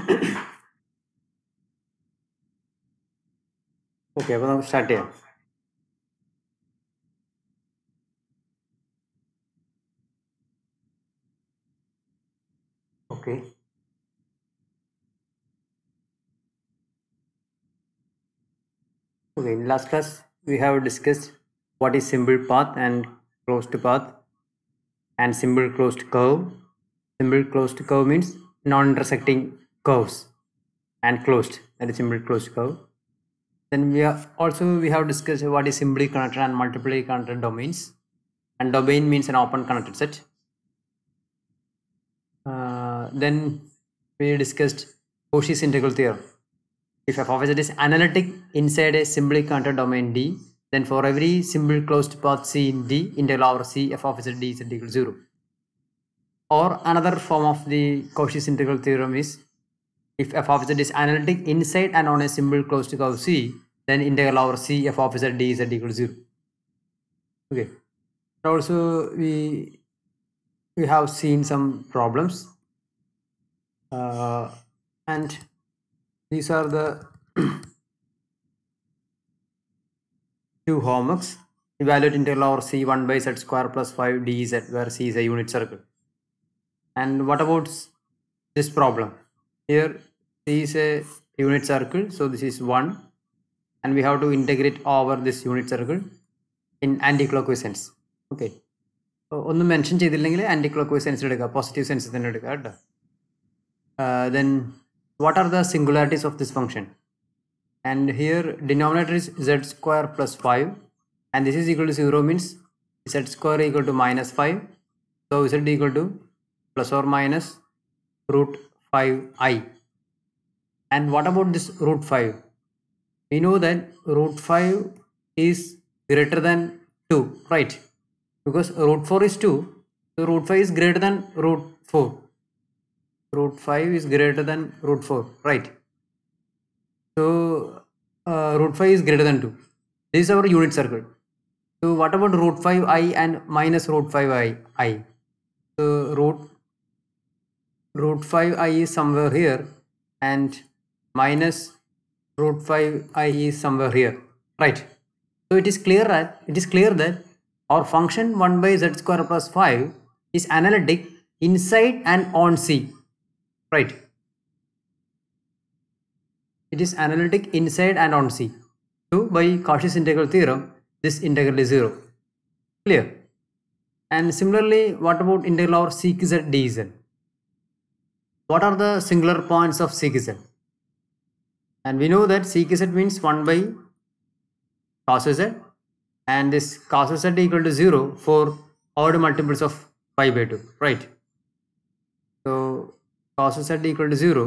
Okay, അപ്പോൾ നമുക്ക് start ചെയ്യാം. Okay. Okay, in last class we have discussed what is simple path and closed path and simple closed curve. Simple closed curve means non-intersecting curves and closed, that is simple closed curve. Then we have discussed what is simply connected and multiply connected domains, and domain means an open connected set. Then we discussed Cauchy's integral theorem. If f of z is analytic inside a simply connected domain D, then for every simple closed path C in D, integral over C f of z dz equals 0. Or another form of the Cauchy's integral theorem is, if f of z is analytic inside and on a simple closed curve C, then integral over C f of z dz equals 0. Okay. Also we have seen some problems, and these are the two homeworks. Evaluate integral over C 1 by z square plus 5 dz, where C is a unit circle. And what about this problem? Here C is a unit circle, so this is 1, and we have to integrate over this unit circle in anti-clockwise sense. Okay. ഒന്നും mention ചെയ്തില്ലെങ്കിൽ anti clockwise സെൻസിൽ എടുക്കുക, positive സെൻസിൽ തന്നെ എടുക്കുക കേട്ടോ. Then what are the singularities of this function? And here denominator is z square plus 5, and this is equal to 0 means z square equal to minus 5, so z equal to plus or minus root 5i. And what about this root 5? We know that root 5 is greater than 2, right? Because root 4 is 2, so root 5 is greater than root 4. Root 5 is greater than root 4, right? So root 5 is greater than 2. This is our unit circle. So what about root 5i and minus root 5i? So root 5i is somewhere here, and minus root 5i is somewhere here, right? So it is clear that our function 1 by z square plus 5 is analytic inside and on C, right? It is analytic inside and on C. So by Cauchy's integral theorem, this integral is 0. Clear? And similarly, what about integral over sec z dz? What are the singular points of sec z? And we know that sec z means 1 by cos z, and this cos z equal to 0 for odd multiples of pi by 2, right? So cos z equal to 0,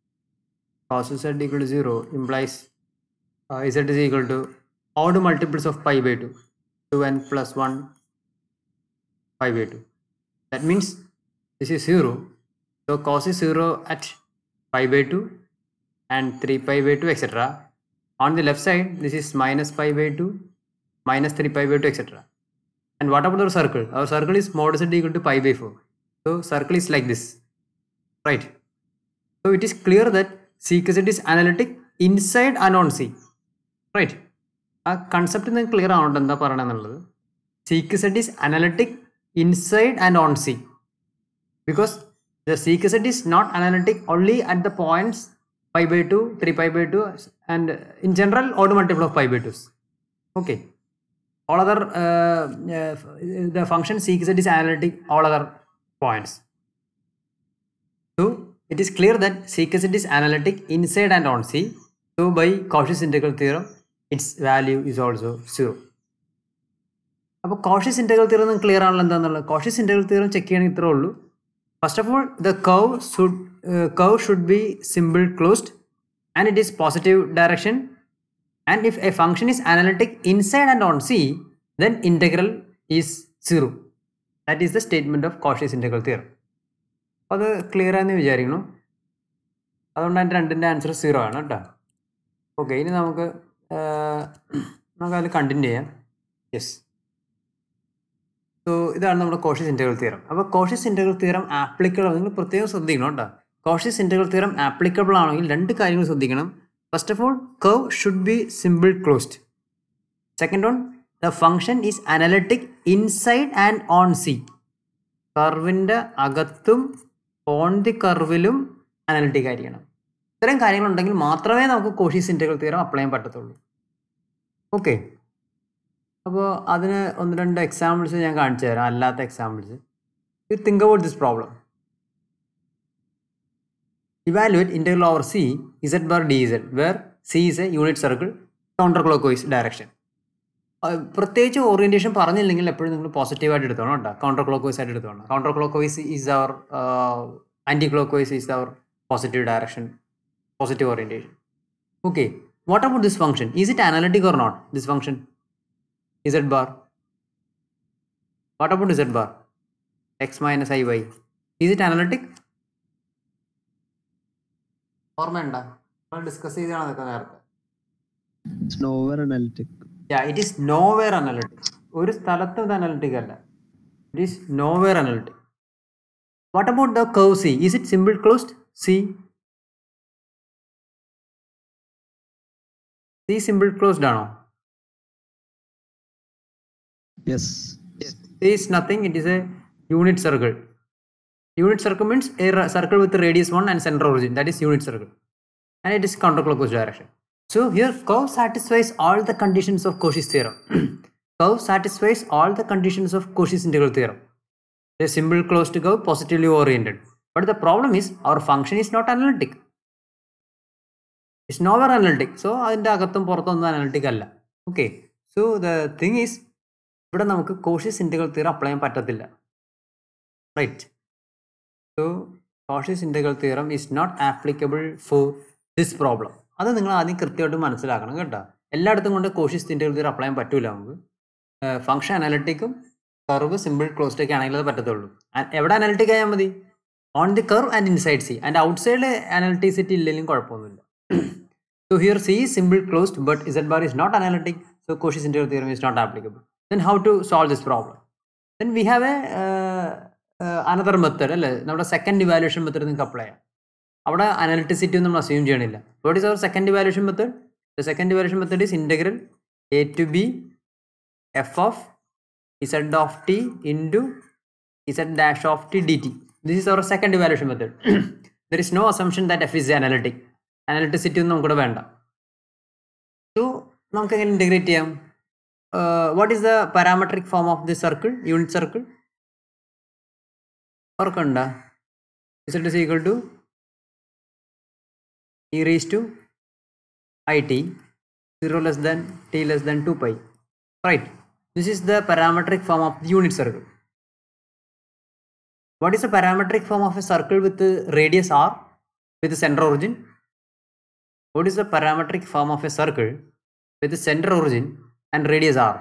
implies z is equal to odd multiples of pi by 2, 2n plus 1 pi by 2. That means this is 0, so cos is 0 at pi by 2 and 3 pi by 2, etc. On the left side, this is minus pi by 2, minus 3 pi by 2, etc. And what about our circle? Our circle is mod z equal to pi by 4. So circle is like this, right? So it is clear that sec z is analytic inside and on C, right? ആ concept നിങ്ങൾക്ക് clear ആവണ്ട എന്താ പറയണമെന്നുള്ളത്. sec z is analytic inside and on C, because the sec z is not analytic only at the points pi by 2, 3 pi by 2, and in general odd multiple of pi by 2s. Okay. All other the function sec z is analytic all other points. So it is clear that sec z is analytic inside and on C. So by Cauchy's integral theorem, its value is also 0. അപ്പോൾ Cauchy's integral theorem clear ആണല്ലോ എന്താണെന്നുള്ളത്. Cauchy's integral theorem check ചെയ്യണമെങ്കിൽ ഇത്രേ ഉള്ളൂ. First of all, the curve should be symbol closed, and it is positive direction. And if a function is analytic inside and on C, then integral is 0. That is the statement of Cauchy's integral theorem. അത് clear ആണെന്ന് വിചാരിക്കുന്നു. അതുകൊണ്ട് അതിൻ്റെ രണ്ടിൻ്റെ answer 0 ആണ് കേട്ടോ. Okay, ഇനി നമുക്ക് അതിൽ കണ്ടിന്യൂ ചെയ്യാം. യെസ്. സോ ഇതാണ് നമ്മുടെ Cauchy's integral theorem. അപ്പോൾ Cauchy's integral theorem ആപ്ലിക്കബിൾ, നിങ്ങൾ പ്രത്യേകം ശ്രദ്ധിക്കണം കേട്ടോ. Cauchy's integral theorem applicable ആണെങ്കിൽ രണ്ട് കാര്യങ്ങൾ ശ്രദ്ധിക്കണം. First of all, curve should be symbol closed. Second one, the function is analytic inside and on C. കർവിൻ്റെ അകത്തും ഓൺ ദി കർവിലും അനലിറ്റിക് ആയിരിക്കണം. ഇത്തരം കാര്യങ്ങളുണ്ടെങ്കിൽ മാത്രമേ നമുക്ക് കോഷീസ് ഇൻറ്റഗ്രൽ തിയറം അപ്ലൈ ചെയ്യാൻ പറ്റത്തുള്ളൂ. ഓക്കെ, അപ്പോൾ അതിന് ഒന്ന് രണ്ട് എക്സാമ്പിൾസ് ഞാൻ കാണിച്ചു തരാം, അല്ലാത്ത examples. You think about this problem. Evaluate integral over C z bar dz where C is a unit circle counterclockwise direction. പ്രത്യേകിച്ച് ഓറിയൻറ്റേഷൻ പറഞ്ഞില്ലെങ്കിൽ എപ്പോഴും നിങ്ങൾ പോസിറ്റീവായിട്ട് എടുത്തോണം കേട്ടോ, കൗണ്ടർ ക്ലോക്ക് വൈസ് ആയിട്ട് എടുത്തോണം. Counter clockwise is our anti clockwise is our positive direction, positive orientation. Okay, what about this function? Is it analytic or not? This function z bar, വാട്ട് അബൌട്ട് z bar x minus iy, is it analytic? ഓർമ്മയുണ്ടോ? നമ്മൾ discuss ചെയ്താണ് അതൊക്കെ നേരത്തെ. Yeah, it is nowhere analytic. ഒരു സ്ഥലത്തും ഇത് അനലിറ്റിക് അല്ല. It is nowhere analytic. What about the curve C? Is it symbol closed? C symbol closed ആണോ? Yes. C is nothing. It is a unit circle. Unit circle means a circle with radius 1 and center origin. That is unit circle. And it is counterclockwise direction. So here curve satisfies all the conditions of Cauchy's theorem. Curve satisfies all the conditions of Cauchy's integral theorem. A symbol closed curve, positively oriented. But the problem is our function is not analytic. It's nowhere analytic. So അതിൻ്റെ അകത്തും പുറത്തൊന്നും analytic അല്ല. Okay, so the thing is ഇവിടെ നമുക്ക് Cauchy's integral theorem apply ചെയ്യാൻ പറ്റത്തില്ല. Right. So Cauchy's integral theorem is not applicable for this problem. അത് നിങ്ങൾ ആദ്യം കൃത്യമായിട്ട് മനസ്സിലാക്കണം കേട്ടോ. എല്ലായിടത്തും കൊണ്ട് Cauchy's integral theorem അപ്ലൈ ചെയ്യാൻ പറ്റൂല നമുക്ക്. ഫംഗ്ഷൻ അനലിറ്റിക്കും കർവ് സിമ്പിൾ ക്ലോസ്ഡ് ഒക്കെ ആണെങ്കിൽ അത് പറ്റത്തുള്ളൂ. എവിടെ അനലിറ്റിക് ആയാൽ മതി? On the curve and inside C. And outside analyticity ഇല്ലെങ്കിലും കുഴപ്പമൊന്നുമില്ല. So here C is symbol closed but z bar is not analytic, so Cauchy's integral theorem is not applicable. Then how to solve this problem? Then we have a another method അല്ലേ, നമ്മുടെ second evaluation method നിങ്ങൾക്ക് apply ചെയ്യാം. അവിടെ analyticity ഒന്നും നമ്മൾ assume ചെയ്യണില്ല. What is our second evaluation method? The second evaluation method is integral a to b f of z of t into z dash of t dt. This is our second evaluation method. There is no assumption that f is analytic. Analyticity ഒന്നും നമുക്കിവിടെ വേണ്ട. So നമുക്ക് എങ്ങനെ integrate ചെയ്യാം? What is the parametric form of this circle, unit circle? ഓർക്കണ്ട, z is equal to e raised to it 0 less than t less than 2 pi. Right, this is the parametric form of the unit circle. What is the parametric form of a circle with the radius r with the center origin? What is the parametric form of a circle with the center origin and radius r?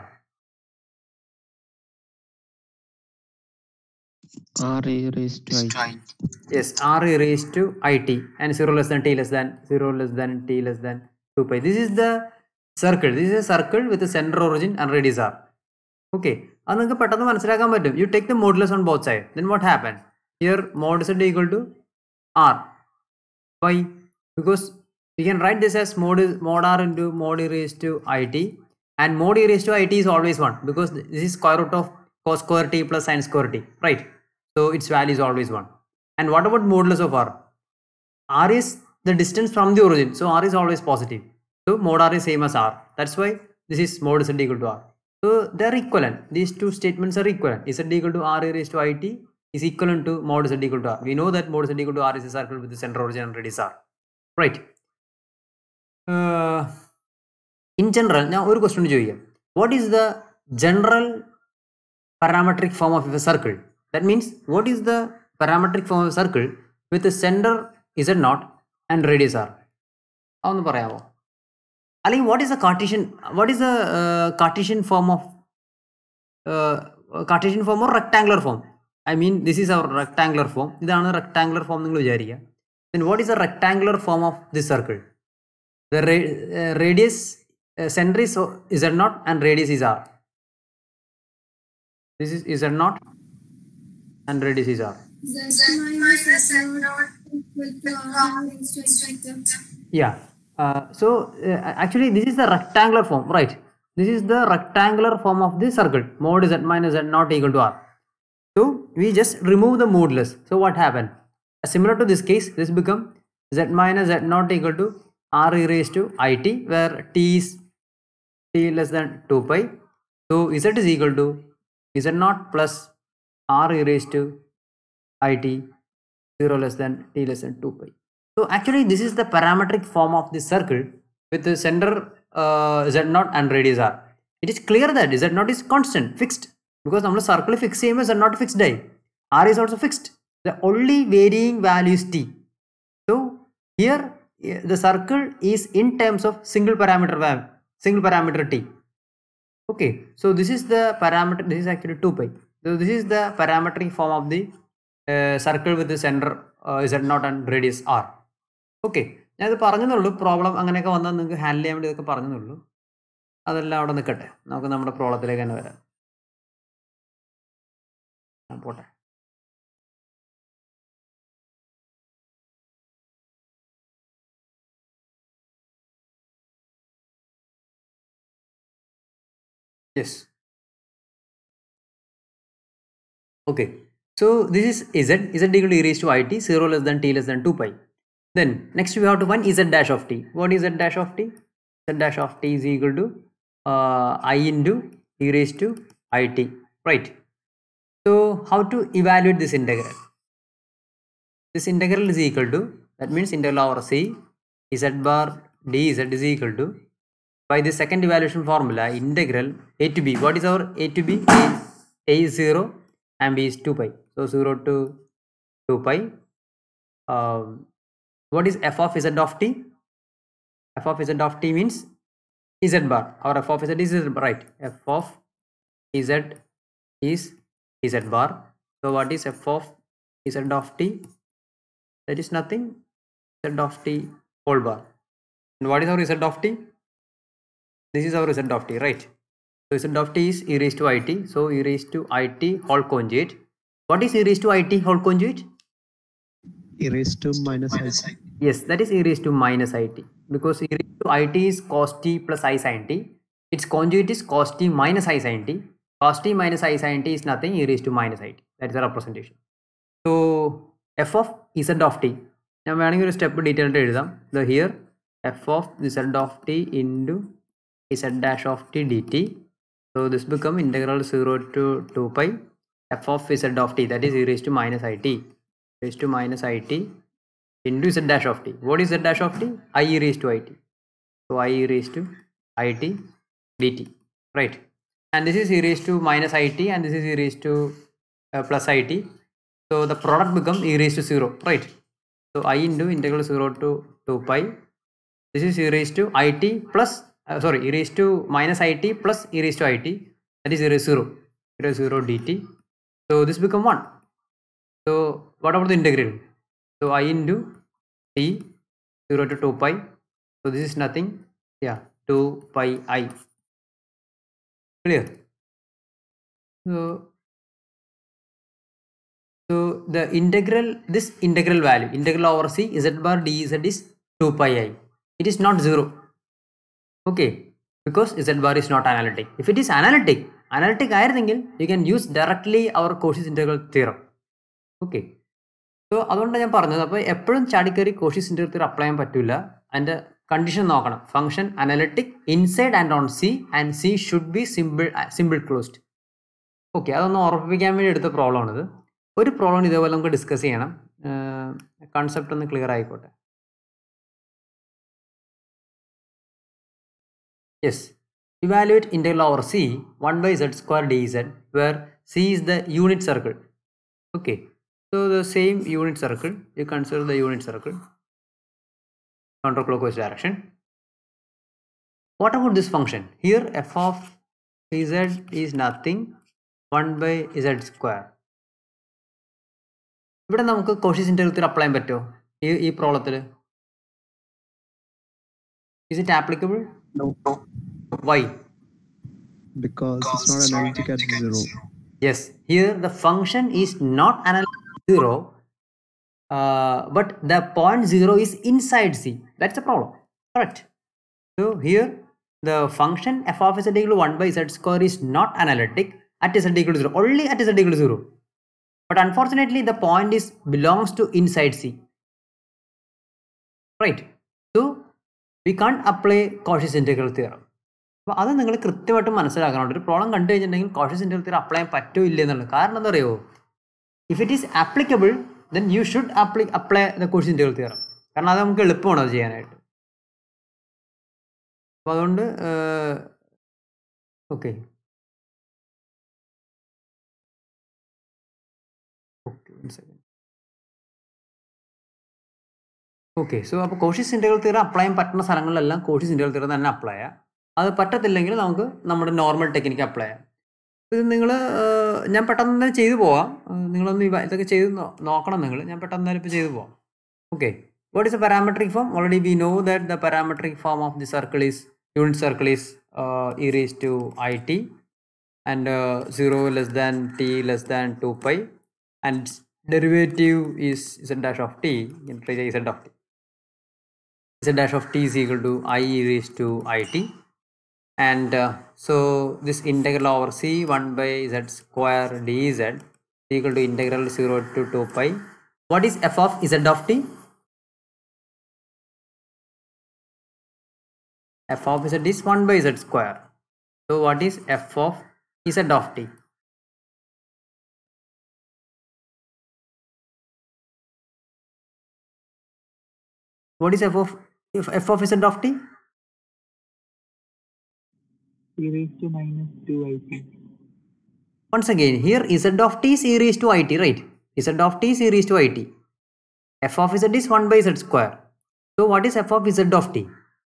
R e raised to it. Yes, r e raised to it and 0 less than t less than 0 less than t less than 2 pi. This is the circle. This is a circle with a center origin and radius r. Okay, അത് നിങ്ങൾക്ക് പെട്ടെന്ന് മനസ്സിലാക്കാൻ പറ്റും. You take the modulus on both sides. Then what happens? Here mod z equal to r. Why? Because we can write this as mod r into mod e raised to it, and mod e raised to it is always 1 because this is square root of cos square t plus sin square t, right? So its value is always 1. And what about modulus of r? R is the distance from the origin, so r is always positive. So mod r is same as r. That's why this is mod z equal to r. So they are equivalent. These two statements are equivalent. Z equal to r e raised to it is equivalent to mod z equal to r. We know that mod z equal to r is a circle with the center origin and radius r. Right. In general, now ഒരു question ചോദിക്കാം. What is the general parametric form of a circle? That means what is the parametric form of a circle with the center z0 and radius r? അതൊന്ന് പറയാമോ? അല്ലെങ്കിൽ what is the Cartesian form of Cartesian form or rectangular form? I mean this is our rectangular form. ഇതാണ് rectangular form നിങ്ങൾ വിചാരിക്കുക. Then what is the rectangular form of this circle? The radius center is z0 and radius is r. This is z0 and radius is r. Z minus Z naught equal to R raised to H vector. Yeah. Actually, this is the rectangular form, right? This is the rectangular form of the circle. Mod Z minus Z not equal to R. So we just remove the modulus. So what happened? Similar to this case, this become Z minus Z not equal to R e raised to IT, where T is T less than 2 pi. So Z is equal to Z naught plus R e raised to IT 0 less than T less than 2 pi. So actually this is the parametric form of the circle with the center Z naught and radius R. It is clear that Z naught is constant, fixed, because നമ്മൾ circle fix ചെയ്യുമ്പോൾ Z naught fixed ആയി. R is also fixed. The only varying value is T. So here the circle is in terms of single parameter T. Okay, so this is the parameter, this is actually 2 pi. So this is the parametric form of the circle with the center Z naught and radius R. Okay, ഞാനത് പറഞ്ഞെന്നുള്ളൂ. Problem അങ്ങനെയൊക്കെ വന്നാൽ നിങ്ങൾക്ക് handle ചെയ്യാൻ വേണ്ടി ഇതൊക്കെ പറഞ്ഞെന്നുള്ളൂ. അതെല്ലാം അവിടെ നിൽക്കട്ടെ, നമുക്ക് നമ്മുടെ പ്രോബ്ലത്തിലേക്ക് തന്നെ വരാം. പോട്ടെ. Yes. Okay, so this is Z equal to e raised to IT 0 less than T less than 2 pi. Then next we have to find Z dash of T. What is Z dash of T? Z dash of T is equal to I into e raised to IT, right? So how to evaluate this integral? This integral is equal to, that means integral over C Z bar dz is equal to, by the second evaluation formula, integral a to b. What is our a to b? A is 0 and b is 2 pi. So 0 to 2 pi. What is f of Z of t? F of Z of t means Z bar, or f of Z is Z bar, right? F of Z is Z bar. So what is f of Z of t? That is nothing, Z of t whole bar. And what is our Z of t? This is our Z of t, right? So Z of t is e raised to it. So e raised to it whole conjugate. What is e raised to it whole conjugate? E raised to minus I. Yes, that is e raised to minus it, because e raised to it is cos t plus I sin t. Its conjugate is cos t minus I sin t. Cos t minus I sin t is nothing, e raised to minus it. That is the representation. So f of Z of t. Now we are step detailed exam. The here f of Z of t into Z dash of t dt. So this become integral 0 to 2 pi f of Z of t, that is e raised to minus it. Raised to minus it into Z dash of t. What is Z dash of t? I e raised to it. So I e raised to it dt, right? And this is e raised to minus it, and this is e raised to plus it. So the product becomes e raised to 0, right? So I into integral 0 to 2 pi. This is e raised to it plus e raised to minus it plus e raised to it, that is e raised to 0. E raised to 0 dt. So this become 1. So what about the integral? So I into t 0 to 2 pi. So this is nothing, yeah, 2 pi I. Clear? So the integral, this integral value, integral over C Z bar dz is 2 pi I. It is not 0. Okay, because Z bar is not analytic. If it is analytic ആയിരുന്നെങ്കിൽ you can use directly our Cauchy's integral theorem. Okay, so അതുകൊണ്ടാണ് ഞാൻ പറഞ്ഞത്. അപ്പോൾ എപ്പോഴും ചാടിക്കറി Cauchy's integral theorem apply ചെയ്യാൻ പറ്റില്ല. അതിൻ്റെ condition നോക്കണം. Function analytic inside and on C, and C should be simple closed. Okay, അതൊന്ന് ഉറപ്പിക്കാൻ വേണ്ടി എടുത്ത പ്രോബ്ലമാണിത്. ഒരു പ്രോബ്ലം ഇതേപോലെ നമുക്ക് ഡിസ്കസ് ചെയ്യണം. കൺസെപ്റ്റ് ഒന്ന് ക്ലിയർ ആയിക്കോട്ടെ. Yes, evaluate integral over C 1 by z square dz, where C is the unit circle. Okay, so the same unit circle, you consider the unit circle, counterclockwise direction. What about this function? Here f of z is nothing, 1 by z square. ഇവിടെ നമുക്ക് Cauchy's integral theorem apply ചെയ്യാൻ പറ്റുമോ ഈ പ്രോബ്ലത്തിൽ? Is it applicable? No. Why? Because it's not analytic at 0. Yes, here the function is not analytic 0, but the point 0 is inside C. That's the problem. Correct. So here the function f of z equal to 1 by z square is not analytic at z equal to 0, only at z equal to 0. But unfortunately the point is belongs to inside C. Right. So we can't apply Cauchy's integral theorem. അപ്പോൾ അത് നിങ്ങൾ കൃത്യമായിട്ട് മനസ്സിലാക്കണം. ഒരു problem കണ്ടു കഴിഞ്ഞിട്ടുണ്ടെങ്കിൽ Cauchy's integral theorem apply ചെയ്യാൻ പറ്റുമോ ഇല്ല എന്നുള്ളത്. കാരണം എന്താ പറയുമോ, if it is applicable then you should apply the Cauchy's integral theorem. കാരണം അത് നമുക്ക് എളുപ്പമാണ് അത് ചെയ്യാനായിട്ട്. അപ്പോൾ അതുകൊണ്ട് ഓക്കെ ഓക്കെ സോ അപ്പോൾ Cauchy's integral theorem അപ്ലൈ ചെയ്യാൻ പറ്റുന്ന സ്ഥലങ്ങളിലെല്ലാം Cauchy's integral theorem തന്നെ അപ്ലൈ ചെയ്യാം. അത് പറ്റത്തില്ലെങ്കിൽ നമുക്ക് നമ്മുടെ നോർമൽ ടെക്നിക്ക് അപ്ലൈ ചെയ്യാം. ഇത് നിങ്ങൾ ഞാൻ പെട്ടെന്ന് തന്നെ ചെയ്തു പോവാം. നിങ്ങളൊന്ന് ഇതൊക്കെ ചെയ്ത് നോക്കണം നിങ്ങൾ. ഞാൻ പെട്ടെന്ന് തന്നെ ഇപ്പോൾ ചെയ്തു പോവാം. Okay, what is the parametric form? Already we know that the parametric form of the circle is, unit circle is e raised to it, and 0 less than t less than 2 pi, and derivative is z dash of t. You can try z of t. Z dash of t is equal to I e raised to it, and so this integral over c 1 by z square dz is equal to integral 0 to 2 pi. What is f of z of t? F of z is 1 by z square. So what is f of z of t? What is f of z of t? E raised to minus 2it. Once again, here z of t is e raised to it, right? Z of t is e raised to it. F of z is 1 by z square. So what is f of z of t?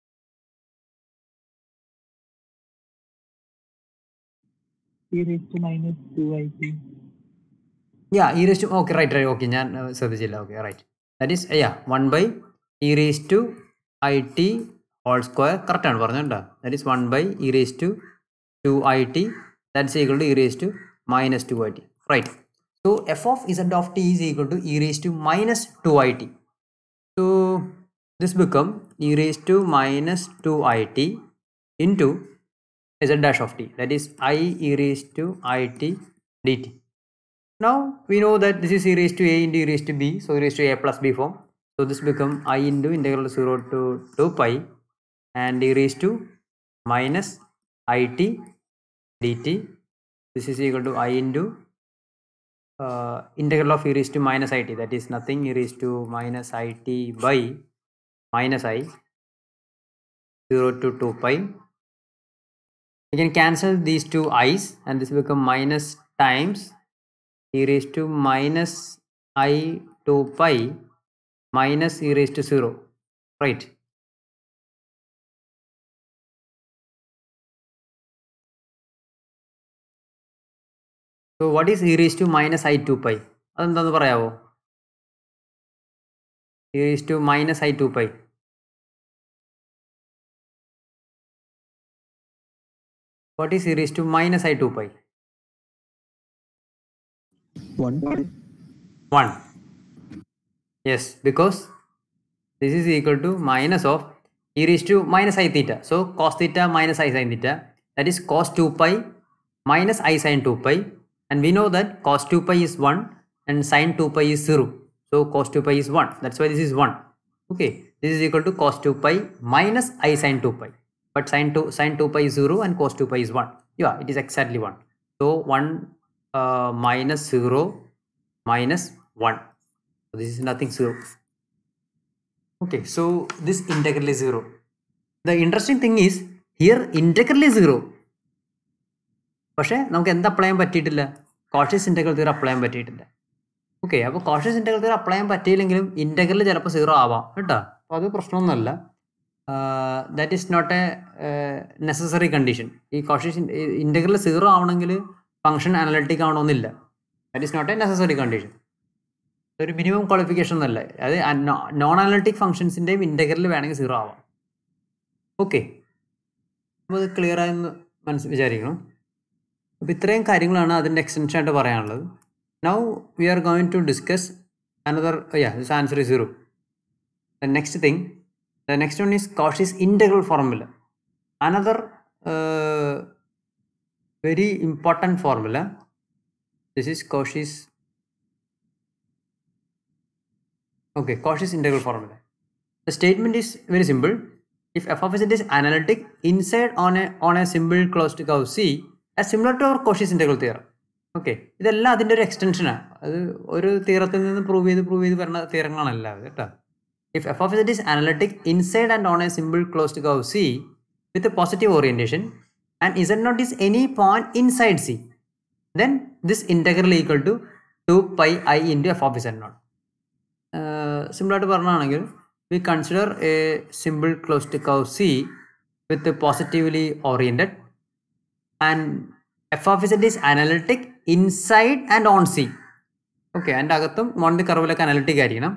E raised to minus 2it. Yeah, e raised to, okay, right, okay, ഞാൻ ശ്രദ്ധിച്ചില്ല. Okay, right. That is, yeah, 1 by e raised to it whole square. Correct ആണ് പറഞ്ഞോ. That is 1 by e raised to 2it. That's equal to e raised to minus 2it. Right. So f of z of t is equal to e raised to minus 2it. So this become e raised to minus 2it into z dash of t. That is I e raised to it dt. Now we know that this is e raised to a into e raised to b. So e raised to a plus b form. So this become I into integral 0 to 2 pi and e raised to minus it dt. This is equal to I into integral of e raised to minus it. That is nothing, e raised to minus it by minus I 0 to 2 pi. We can cancel these two i's and this become minus times e raised to minus I 2 pi minus e raised to 0, right? So what is e raised to minus I 2 pi? അതെന്താന്ന് പറയാവോ? e raised to minus I 2 pi. What is e raised to minus I 2 pi? 1. 1. Yes, because this is equal to minus of e raised to minus I theta. So cos theta minus I sin theta. That is cos 2 pi minus I sin 2 pi. And we know that cos 2 pi is 1 and sin 2 pi is 0. So cos 2 pi is 1. That's why this is 1. Okay. This is equal to cos 2 pi minus I sin 2 pi. But sin 2 pi is 0 and cos 2 pi is 1. Yeah, it is exactly 1. So 1 minus 0 minus 1. So this is nothing, 0. Okay, so this integral is 0. The interesting thing is here integral is 0. പക്ഷേ നമുക്ക് എന്താ apply ചെയ്യാൻ പറ്റിയിട്ടില്ല? Cauchy's integral theorem apply ചെയ്യാൻ പറ്റിയിട്ടില്ല. Okay, അപ്പോൾ Cauchy's integral theorem apply ചെയ്യാൻ പറ്റിയില്ലെങ്കിലും integral ചിലപ്പോൾ 0 ആവാം കേട്ടോ. അപ്പോൾ അത് പ്രശ്നമൊന്നുമല്ല. That is not a necessary condition. ഈ Cauchy's ഇൻറ്റഗ്രൽ 0 ആവണമെങ്കിൽ ഫംഗ്ഷൻ അനലിറ്റിക് ആവണമെന്നില്ല. That is not a necessary condition. ഒരു മിനിമം ക്വാളിഫിക്കേഷൻ എന്നല്ല. അത് നോൺ അനലിറ്റിക് ഫംഗ്ഷൻസിൻ്റെയും ഇൻറ്റഗ്രൽ വേണമെങ്കിൽ 0 ആവാം. ഓക്കെ, അപ്പോൾ അത് ക്ലിയർ ആയെന്ന് വിചാരിക്കണം. അപ്പോൾ ഇത്രയും കാര്യങ്ങളാണ് അതിൻ്റെ എക്സ്റ്റൻഷൻ ആയിട്ട് പറയാനുള്ളത്. Now we are going to discuss another. This answer is 0. The next one is Cauchy's integral formula. Another very important formula. This is Cauchy's. Okay, Cauchy's integral formula. The statement is very simple. If f of z is analytic inside on a simple closed curve C, as similar to our Cauchy's integral theorem. Okay, ഇതെല്ലാം അതിൻ്റെ ഒരു എക്സ്റ്റൻഷനാണ്. അത് ഒരു തിയറത്തിൽ നിന്ന് prove ചെയ്ത് വരുന്ന തിയറങ്ങളാണല്ല കേട്ടോ. If f of z is analytic inside and on a simple closed curve C with a positive orientation and z0 is any point inside C, then this integral equal to 2 pi I into f of z0. Similar to പറഞ്ഞാണെങ്കിൽ we consider a simple closed curve C with a positively oriented and f of z is analytic inside and on C. Okay, and അകത്തും on the curve like analytic ആയിരിക്കണം.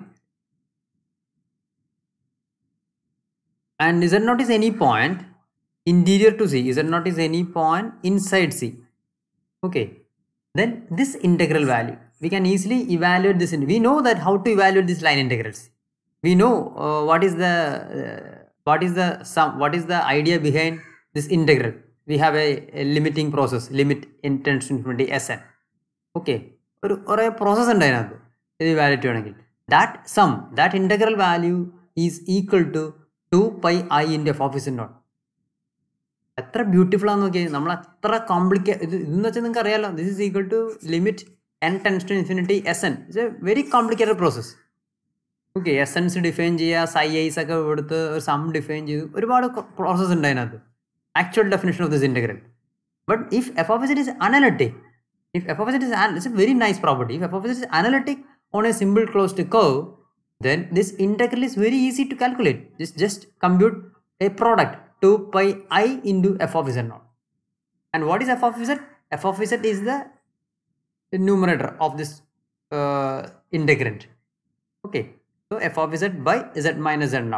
And z0 is any point interior to C. Z0 is any point inside C. Okay, then this integral value we can easily evaluate this. We know that how to evaluate these line integrals. We know what is the sum, what is the idea behind this integral. We have a limiting process, limit in tends to infinity Sn. Okay, or a process and evaluate that sum, that integral value is equal to 2 pi I into f of z0. എത്ര beautiful ആണെന്ന് നോക്കിയാൽ നമ്മൾ അത്ര ഇതെന്ന് വെച്ചാൽ നിങ്ങൾക്ക് അറിയാലോ. This is equal to limit n tends to infinity Sn. It's a very complicated process. Okay, എസൻസ് ഡിഫൈൻ ചെയ്യുക, സൈ ഐസ് ഒക്കെ എടുത്ത് ഒരു സം ഡിഫൈൻ ചെയ്തു, ഒരുപാട് പ്രോസസ്സ് ഉണ്ട് അതിനകത്ത്. Actual definition of this integral. But if f of z is analytic, if f of z is it's a very nice property. If f of z is analytic on a simple closed curve, then this integral is very easy to calculate. Just compute a product 2 pi I into f of z0. And what is f of z? F of z is the numerator of this integrand. Okay, so f of z by z minus z0.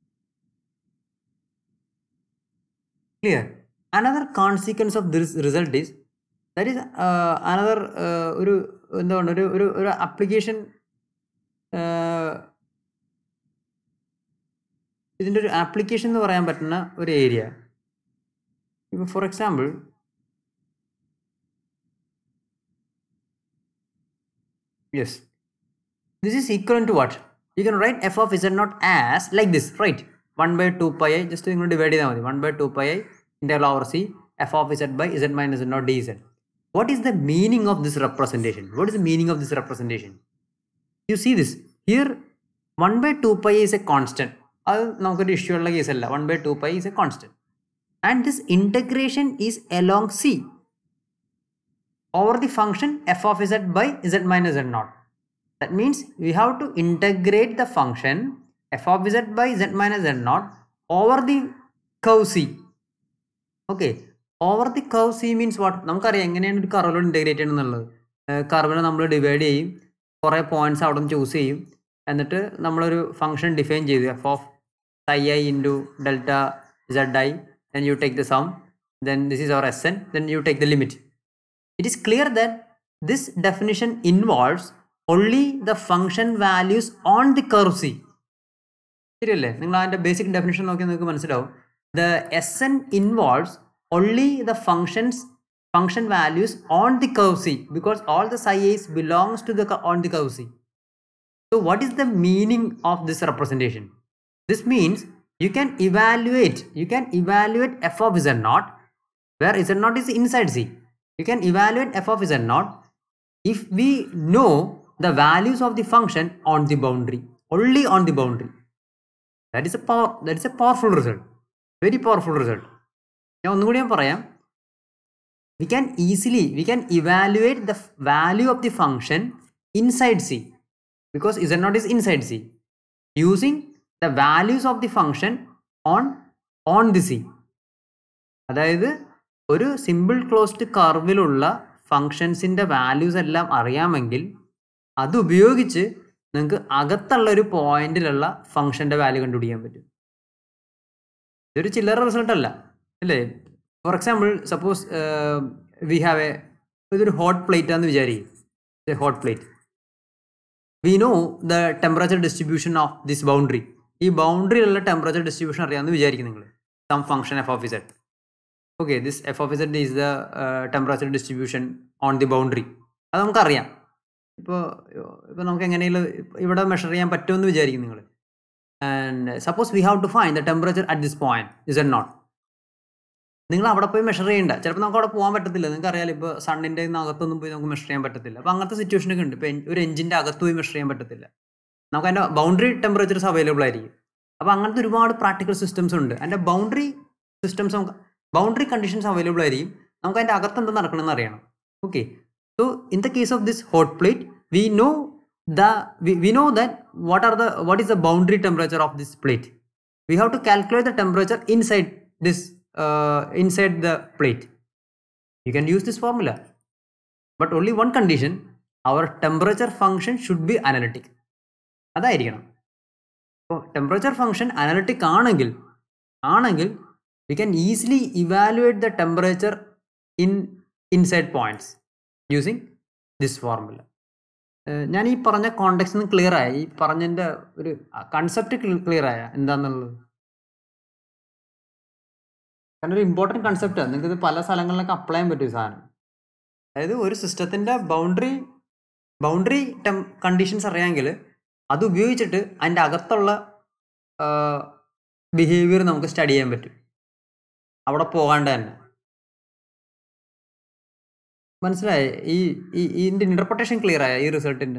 Clear? Another consequence of this result is that is another ഒരു application. ഇതിൻ്റെ ഒരു application എന്ന് പറയാൻ പറ്റുന്ന ഒരു area. ഇപ്പോൾ for example yes, this is equal to what? You can write f of z0 as like this, right? 1/2 pi I, just നിങ്ങൾ divide ചെയ്താൽ മതി. 1/2 pi I integral over C f of z by z minus z0 dz. What is the meaning of this representation? What is the meaning of this representation? You see this here, 1/2 pi is a constant. അത് നമുക്കൊരു issue ഉള്ള കേസല്ല. 1/2 pi is a constant and this integration is along C over the function f of z by z minus z0. That means we have to integrate the function f of z by z minus z0 over the curve C. Okay, over the curve C means what? നമുക്കറിയാം എങ്ങനെയാണ് ഒരു കർവിലോട് integrate ചെയ്യണമെന്നുള്ളത്. കർവിനെ നമ്മൾ divide ചെയ്യും, കുറേ points അവിടെ നിന്ന് choose ചെയ്യും, എന്നിട്ട് നമ്മളൊരു ഫംഗ്ഷൻ ഡിഫൈൻ ചെയ്തു f of psi I into delta zi, then you take the sum, then this is our Sn, then you take the limit. It is clear that this definition involves only the function values on the curve C. ശരിയല്ലേ? നിങ്ങൾ അതിൻ്റെ basic definition നോക്കി നിങ്ങൾക്ക് മനസ്സിലാവും. The Sn involves only the function values on the curve C because all the psi I's belongs to on the curve C. So what is the meaning of this representation? This means you can evaluate f of z0 where z0 is inside C. You can evaluate f of z0 if we know the values of the function on the boundary, only on the boundary. That is a powerful result, very powerful result. ഞാൻ ഒന്നുകൂടി ഞാൻ പറയാം. We can evaluate the value of the function inside C because z0 is inside C using the values of the function on the C. അതായത് ഒരു simple closed കർവിലുള്ള ഫങ്ഷൻസിൻ്റെ values എല്ലാം അറിയാമെങ്കിൽ അതുപയോഗിച്ച് നിങ്ങൾക്ക് അകത്തുള്ള ഒരു പോയിന്റിലുള്ള ഫംഗ്ഷൻ്റെ വാല്യൂ കണ്ടുപിടിക്കാൻ പറ്റും. ഇതൊരു ചില്ലറ റിസൾട്ട് അല്ല അല്ലേ? For example suppose we have ഇതൊരു ഹോട്ട് പ്ലേറ്റ് ആണെന്ന് വിചാരിക്കും. a hot plate. We know the temperature distribution of this boundary. ഈ ബൗണ്ടറിയിലുള്ള ടെമ്പറേച്ചർ ഡിസ്ട്രിബ്യൂഷൻ അറിയാമെന്ന് വിചാരിക്കും നിങ്ങൾ. Some function f of z. Okay, this f of Z is the temperature distribution on the boundary. അത് നമുക്കറിയാം. ഇപ്പോൾ നമുക്ക് എങ്ങനെയുള്ള ഇവിടെ മെഷർ ചെയ്യാൻ പറ്റുമെന്ന് വിചാരിക്കും നിങ്ങൾ. And suppose we have to find the temperature at this point, is it not? നിങ്ങൾ അവിടെ പോയി മെഷർ ചെയ്യേണ്ട. ചിലപ്പോൾ നമുക്ക് അവിടെ പോകാൻ പറ്റത്തില്ല. നിങ്ങൾക്ക് അറിയാലോ, ഇപ്പോൾ സണ്ണിൻ്റെ അകത്തൊന്നും പോയി നമുക്ക് മെഷർ ചെയ്യാൻ പറ്റത്തില്ല. അപ്പോൾ അങ്ങനത്തെ സിറ്റുവേഷനൊക്കെ ഉണ്ട്. ഇപ്പോൾ ഒരു എഞ്ചിൻ്റെ അകത്ത് പോയി മെഷർ ചെയ്യാൻ പറ്റത്തില്ല. നമുക്ക് അതിൻ്റെ ബൗണ്ടറി ടെമ്പറേച്ചർസ് അവൈലബിൾ ആയിരിക്കും. അപ്പോൾ അങ്ങനത്തെ ഒരുപാട് പ്രാക്ടിക്കൽ സിസ്റ്റംസ് ഉണ്ട്. അതിൻ്റെ ബൗണ്ടറി സിസ്റ്റംസ് നമുക്ക് ബൗണ്ടറി കണ്ടീഷൻസ് അവൈലബിൾ ആയിരിക്കും. നമുക്ക് അതിൻ്റെ അകത്ത് എന്താ നടക്കണമെന്ന് അറിയണം. Okay, so in the case of this hot plate, we know that what is the boundary temperature of this plate. We have to calculate the temperature inside this inside the plate. You can use this formula, but only one condition: our temperature function should be analytic. അതായിരിക്കണം. അപ്പോൾ temperature function analytic ആണെങ്കിൽ we can easily evaluate the temperature inside points using this formula. ഞാൻ ഈ പറഞ്ഞ context നിന്ന് clear ആയ, ഈ പറഞ്ഞതിൻ്റെ ഒരു കൺസെപ്റ്റ് ക്ലിയർ ആയ എന്താണെന്നുള്ളത്? കാരണം ഒരു ഇമ്പോർട്ടൻറ്റ് കൺസെപ്റ്റാണ്. നിങ്ങൾക്ക് ഇത് പല സ്ഥലങ്ങളിലൊക്കെ അപ്ലൈ ചെയ്യാൻ പറ്റും ഈ സാധനം. അതായത് ഒരു സിസ്റ്റത്തിൻ്റെ ബൗണ്ടറി കണ്ടീഷൻസ് അറിയാമെങ്കിൽ അത് ഉപയോഗിച്ചിട്ട് അതിൻ്റെ അകത്തുള്ള ബിഹേവിയർ നമുക്ക് സ്റ്റഡി ചെയ്യാൻ പറ്റും, അവിടെ പോകാണ്ട് തന്നെ. മനസ്സിലായി? ഇതിൻ്റെ ഇന്റർപ്രിട്ടേഷൻ ക്ലിയർ ആയ ഈ റിസൾട്ടിൻ്റെ?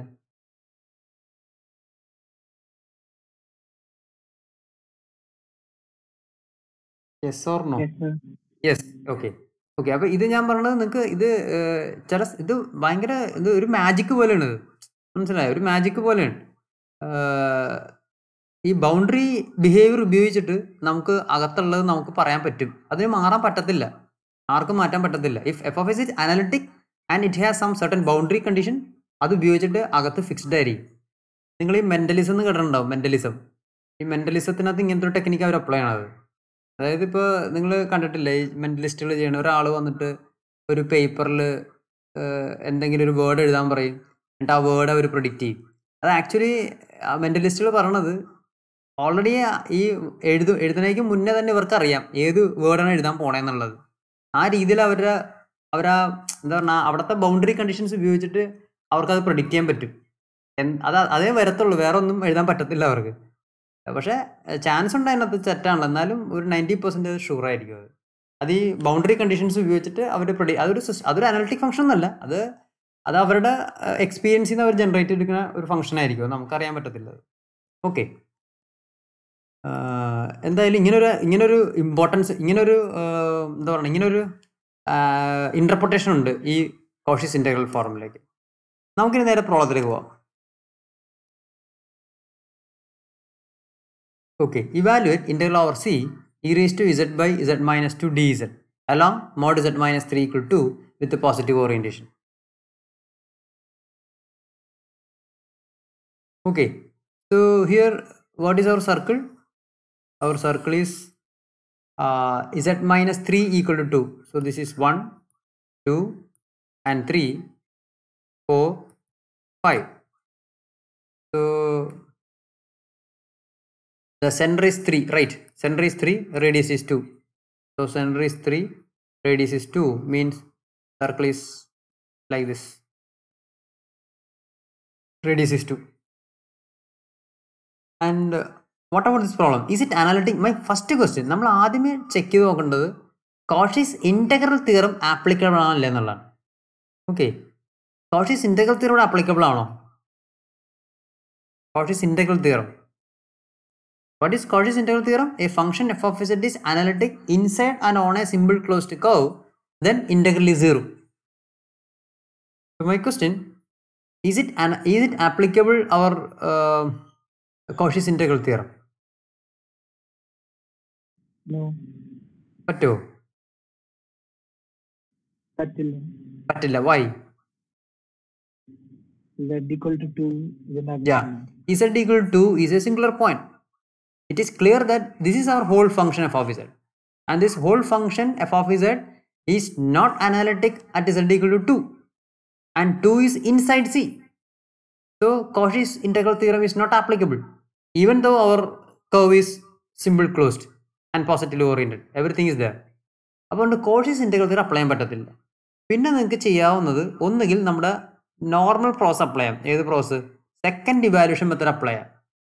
Yes or no? Yes. Okay. അപ്പോൾ ഇത് ഞാൻ പറഞ്ഞത് നിങ്ങൾക്ക് ഇത് ഇത് ഭയങ്കര ഇത് ഒരു മാജിക് പോലെയാണ്. ഇത് മനസ്സിലായോ? ഒരു മാജിക് പോലെയാണ്. ഈ ബൗണ്ടറി ബിഹേവിയർ ഉപയോഗിച്ചിട്ട് നമുക്ക് അകത്തുള്ളത് നമുക്ക് പറയാൻ പറ്റും. അതിന് മാറാൻ പറ്റത്തില്ല, ആർക്കും മാറ്റാൻ പറ്റത്തില്ല. If f of s is analytic and it has some certain boundary condition, അത് ഉപയോഗിച്ചിട്ട് അകത്ത് ഫിക്സ്ഡ് ആയിരിക്കും. നിങ്ങൾ ഈ മെൻ്റലിസം എന്ന് കേട്ടിട്ടുണ്ടാവും. ഈ മെൻ്റലിസത്തിനകത്ത് ഇങ്ങനത്തെ ഒരു ടെക്നിക്ക് അവർ അപ്ലൈ ചെയ്യണത്. അതായത് ഇപ്പോൾ നിങ്ങൾ കണ്ടിട്ടില്ലേ, ഈ മെൻ്റലിസ്റ്റുകൾ ചെയ്യണ ഒരാൾ വന്നിട്ട് ഒരു പേപ്പറിൽ എന്തെങ്കിലും ഒരു വേർഡ് എഴുതാൻ പറയും, എന്നിട്ട് ആ വേർഡ് അവർ പ്രെഡിക്റ്റ് ചെയ്യും. അത് ആക്ച്വലി മെൻ്റലിസ്റ്റുകൾ പറയണത് ഓൾറെഡി ഈ എഴുതുന്നതിന് മുന്നേ തന്നെ ഇവർക്ക് അറിയാം ഏത് വേർഡാണ് എഴുതാൻ പോണേന്നുള്ളത്. ആ രീതിയിൽ അവരാ എന്താ പറഞ്ഞാൽ അവിടുത്തെ ബൗണ്ടറി കണ്ടീഷൻസ് ഉപയോഗിച്ചിട്ട് അവർക്കത് പ്രെഡിക്റ്റ് ചെയ്യാൻ പറ്റും. അതേ വരത്തുള്ളൂ, വേറെ ഒന്നും എഴുതാൻ പറ്റത്തില്ല അവർക്ക്. പക്ഷേ ചാൻസ് ഉണ്ട് അതിനകത്ത് തെറ്റാണല്ലോ, എന്നാലും ഒരു 90% ഷുവർ ആയിരിക്കും അത് ഈ ബൗണ്ടറി കണ്ടീഷൻസ് ഉപയോഗിച്ചിട്ട് അവർ അതൊരു അനലിറ്റിക് ഫംഗ്ഷൻ എന്നല്ല, അത് അവരുടെ എക്സ്പീരിയൻസിൽ നിന്ന് അവർ ജനറേറ്റ് എടുക്കുന്ന ഒരു ഫംഗ്ഷൻ ആയിരിക്കും, നമുക്കറിയാൻ പറ്റത്തില്ല. ഓക്കെ, എന്തായാലും ഇങ്ങനൊരു ഇമ്പോർട്ടൻസ്, ഇങ്ങനൊരു എന്താ പറയുക, ഇങ്ങനൊരു ഇൻ്റർപ്രിട്ടേഷൻ ഉണ്ട് ഈ കോഷീസ് ഇൻ്റഗ്രൽ ഫോർമുലയ്ക്ക്. നമുക്കിനി നേരെ പ്രോബ്ലത്തിലേക്ക് പോവാം. Okay, evaluate integral over c e raised to z by z minus 2 dz along mod z minus 3 equal to 2 with the positive orientation. Okay, so here what is our circle? Our circle is z minus 3 equal to 2. So this is 1, 2 and 3, 4, 5. So the center is 3, right? Center is 3, radius is 2. So center is 3, radius is 2, means circle is like this. Radius is 2. And what about this problem? Is it analytic? My first question, നമ്മൾ ആദ്യമേ check ചെയ്ത് നോക്കേണ്ടത് Cauchy's integral theorem applicable ആണല്ലേ എന്നുള്ളതാണ്. Okay, Cauchy's integral theorem applicable ആണോ? Cauchy's integral theorem. What is Cauchy's integral theorem? A function f of z is analytic inside and on a simple closed curve, then integral is 0. So my question, is it applicable our Cauchy's integral theorem? No. Pattilla. Why? Z equal to 2 is an Yeah, z equal to 2 is a singular point. It is clear that this is our whole function f of z, and this whole function f of z is not analytic at z equal to 2. and 2 is inside C. So Cauchy's integral theorem is not applicable even though our curve is symbol closed and positively oriented. Everything is there. അതുകൊണ്ട് Cauchy's integral theorem apply ചെയ്യാൻ പറ്റത്തില്ല. പിന്നെ നിങ്ങൾക്ക് ചെയ്യാവുന്നത് ഒന്നുകിൽ നമ്മുടെ normal process apply ചെയ്യാം. ഏത് process? Second evaluation method apply ചെയ്യാം.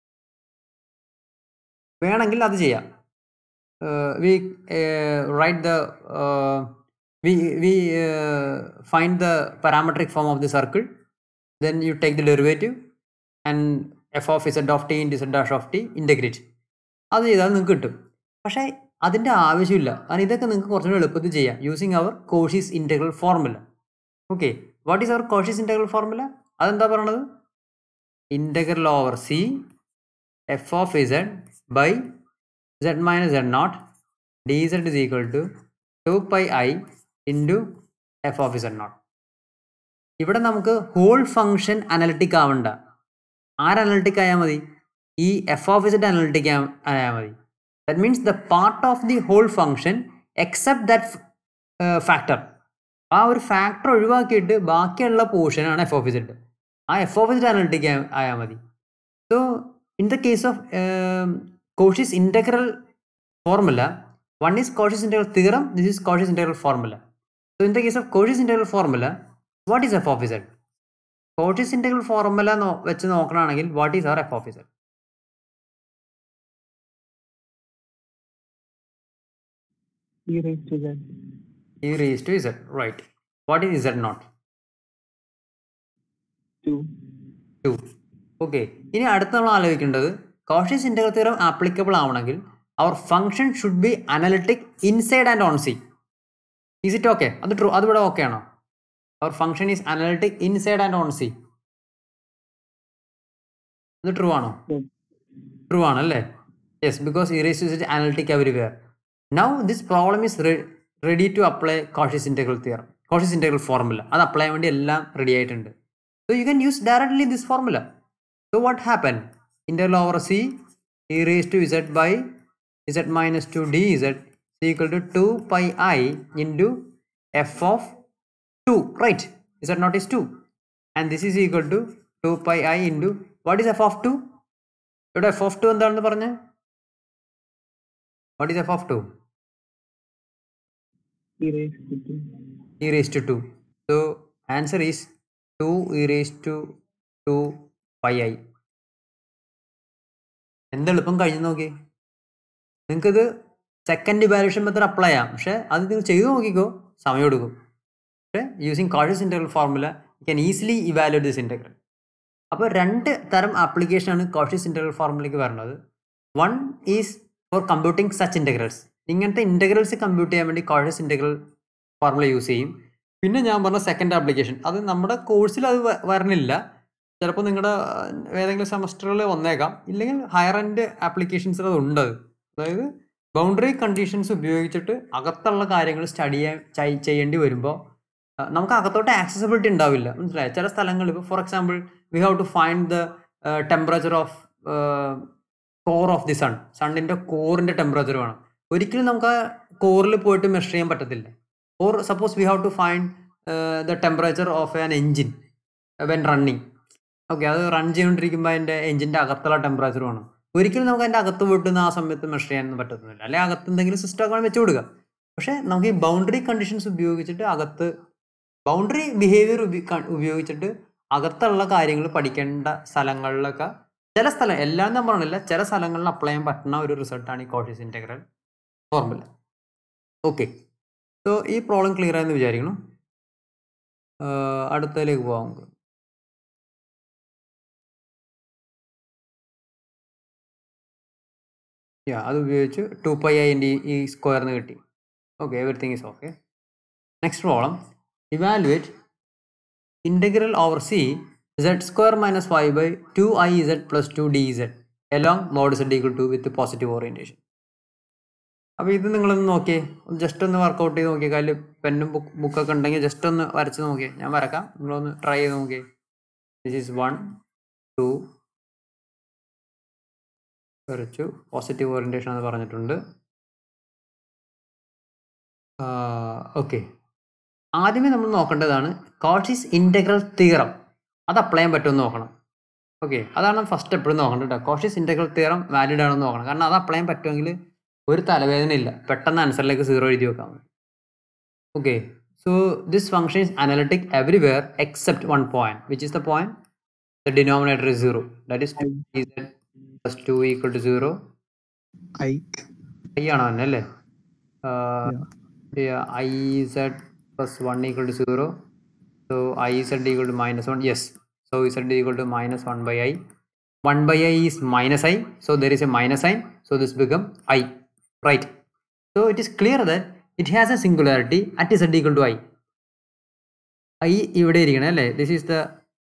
വേണമെങ്കിൽ അത് ചെയ്യാം. We write the we find the parametric form of the circle, then you take the derivative and f of z of t into z dash of t integrate. അത് ചെയ്താൽ നിങ്ങൾക്ക് കിട്ടും. പക്ഷേ അതിൻ്റെ ആവശ്യമില്ല. കാരണം ഇതൊക്കെ നിങ്ങൾക്ക് കുറച്ചുകൂടി എളുപ്പത്തിൽ ചെയ്യാം using our Cauchy's integral formula. Okay, what is our Cauchy's integral formula? അതെന്താ പറയണത്? Integral over C F of z by z minus z naught dz is equal to 2 pi I into f of z naught. ഇവിടെ നമുക്ക് whole function analytic ആവണ്ട. Analytic ആയാൽ മതി, ഈ f of z analytic ആയാൽ മതി. That means the part of the whole function except that factor. ആ ഒരു ഫാക്ടർ ഒഴിവാക്കിയിട്ട് ബാക്കിയുള്ള പോർഷനാണ് എഫ് ഓഫ് z. ആ എഫ് ഓഫ് z അനലിറ്റിക് ആയാൽ മതി. So in the case of Cauchy's integral formula, one is Cauchy's integral theorem, this is Cauchy's integral formula. So in the case of Cauchy's integral formula, what is f of z? Cauchy's integral formula വെച്ച് നോക്കണമെങ്കിൽ what is our f of z? E raised to z. E raised to z, right. What is z naught? 2. Okay, ഇനി അടുത്ത നമ്മൾ ആലോചിക്കേണ്ടത് Cauchy's integral theorem applicable ആവണമെങ്കിൽ our function should be analytic inside and on C. Is it okay? അത് true, അത് ഇവിടെ okay ആണോ? Our function is analytic inside and on C. അത് ട്രൂ ആണോ? ട്രൂ ആണല്ലേ? Yes, because e raised to z analytic everywhere. Now this problem is ready to apply Cauchy's integral theorem, Cauchy's integral formula. അത് apply ചെയ്യാൻ വേണ്ടി എല്ലാം ready ആയിട്ടുണ്ട്. So you can use directly this formula. So what happened? Integral over c e raised to z by z minus 2 dz is equal to 2 pi I into f of 2, right? Z naught is 2 and this is equal to 2 pi I into, what is f of 2? ഇവിടെ f of 2 എന്താണെന്ന് പറഞ്ഞേ? What is f of 2? E raised to 2. E raised to 2. So answer is 2 e raised to 2 pi I. എന്തെളുപ്പം കഴിഞ്ഞു നോക്കി. നിങ്ങൾക്കിത് second evaluation method apply ചെയ്യാം, പക്ഷേ അത് നിങ്ങൾ ചെയ്തു നോക്കിക്കോ, സമയം എടുക്കും. പക്ഷേ using Cauchy's integral formula you can easily evaluate this integral. അപ്പോൾ രണ്ട് തരം ആപ്ലിക്കേഷനാണ് Cauchy's integral ഫോർമുലയ്ക്ക് വരുന്നത്. One is for computing such integrals. ഇങ്ങനത്തെ ഇൻറ്റഗ്രൽസ് കമ്പ്യൂട്ട് ചെയ്യാൻ വേണ്ടി Cauchy's integral ഫോർമുല യൂസ് ചെയ്യും. പിന്നെ ഞാൻ പറഞ്ഞ സെക്കൻഡ് ആപ്ലിക്കേഷൻ, അത് നമ്മുടെ കോഴ്സിൽ അത് വരണില്ല, ചിലപ്പോൾ നിങ്ങളുടെ ഏതെങ്കിലും സെമസ്റ്ററുകൾ വന്നേക്കാം, ഇല്ലെങ്കിൽ ഹയർ എൻഡ് ആപ്ലിക്കേഷൻസിൽ അത് ഉണ്ട്. അതായത് ബൗണ്ടറി കണ്ടീഷൻസ് ഉപയോഗിച്ചിട്ട് അകത്തുള്ള കാര്യങ്ങൾ സ്റ്റഡി ചെയ്യേണ്ടി വരുമ്പോൾ നമുക്ക് അകത്തോട്ട് ആക്സസിബിലിറ്റി ഉണ്ടാവില്ല, മനസ്സിലായി? ചില സ്ഥലങ്ങളിൽ ഇപ്പോൾ for example we have to find the temperature of core of the സണ്ണിൻ്റെ കോറിൻ്റെ ടെമ്പറേച്ചർ വേണം. ഒരിക്കലും നമുക്ക് ആ കോറിൽ പോയിട്ട് മെഷർ ചെയ്യാൻ പറ്റത്തില്ല. Or suppose we have to find the temperature of an engine when running. Okay, അത് റൺ ചെയ്തുകൊണ്ടിരിക്കുമ്പോൾ അതിൻ്റെ എഞ്ചിൻ്റെ അകത്തുള്ള ടെമ്പറേച്ചർ വേണം. ഒരിക്കലും നമുക്ക് അതിൻ്റെ അകത്ത് പോയിട്ട് ആ സമയത്ത് മെഷർ ചെയ്യാനൊന്നും പറ്റത്തില്ല, അല്ലെങ്കിൽ അകത്ത് എന്തെങ്കിലും സിസ്റ്റം ഒക്കെ വെച്ച് കൊടുക്കുക. പക്ഷേ നമുക്ക് ഈ ബൗണ്ടറി കണ്ടീഷൻസ് ഉപയോഗിച്ചിട്ട് അകത്ത് ബൗണ്ടറി ബിഹേവിയർ ഉപയോഗിച്ചിട്ട് അകത്തുള്ള കാര്യങ്ങൾ പഠിക്കേണ്ട സ്ഥലങ്ങളിലൊക്കെ ചില സ്ഥലം, എല്ലാം ഞാൻ പറഞ്ഞില്ല, ചില സ്ഥലങ്ങളിൽ അപ്ലൈ ചെയ്യാൻ പറ്റുന്ന ഒരു റിസൾട്ടാണ് ഈ Cauchy's integral ഫോർമുല. ഓക്കെ, സോ ഈ പ്രോബ്ലം ക്ലിയർ ആയെന്ന് വിചാരിക്കണം. അടുത്തതിലേക്ക് പോകാം നമുക്ക്. അത് ഉപയോഗിച്ച് 2 pi I into ഈ സ്ക്വയറിന് കിട്ടി. Okay, everything is okay. Next problem, evaluate integral over c z square minus 5 by 2iz plus 2 dz along mod z equal to with positive orientation. അപ്പോൾ ഇത് നിങ്ങളൊന്ന് നോക്കിയേ, ജസ്റ്റ് ഒന്ന് വർക്കൗട്ട് ചെയ്ത് നോക്കിയേ. കയ്യിൽ പെന്നും ബുക്കൊക്കെ ഉണ്ടെങ്കിൽ ജസ്റ്റ് ഒന്ന് വരച്ച് നോക്കിയേ. ഞാൻ വരക്കാം, നിങ്ങളൊന്ന് ട്രൈ ചെയ്ത് നോക്കിയേ. ദിസ് ഈസ് 1 2 വരച്ചു. പോസിറ്റീവ് ഓറിയൻറ്റേഷൻ എന്ന് പറഞ്ഞിട്ടുണ്ട്. ഓക്കെ, ആദ്യമേ നമ്മൾ നോക്കേണ്ടതാണ് കോഷീസ് ഇൻ്റഗ്രൽ തിയറം. അത് അപ്ലൈ ചെയ്യാൻ പറ്റുമെന്ന് നോക്കണം. ഓക്കെ, അതാണ് ഫസ്റ്റ് എപ്പോഴും നോക്കേണ്ടത് കേട്ടോ. കോഷീസ് ഇൻ്റഗ്രൽ തിയറം വാലിഡ് ആണെന്ന് നോക്കണം. കാരണം അത് അപ്ലൈ ചെയ്യാൻ പറ്റുമെങ്കിൽ ഒരു തലവേദന ഇല്ല, പെട്ടെന്ന് ആൻസറിലേക്ക് 0 എഴുതി വെക്കാം. Okay, so this function is analytic everywhere except one point. Which is the point? The denominator is 0. That is 2z plus 2 equal to 0. I. I ആണ് തന്നെ അല്ലേ? iz plus 1 equal to 0. So iz equal to minus 1. Yes. So z equal to minus 1 by I. 1 by I is minus I. So there is a minus sign. So this become I. Right. So it is clear that it has a singularity at z equal to I. I ഇവിടെ ഇരിക്കണം അല്ലേ? This is the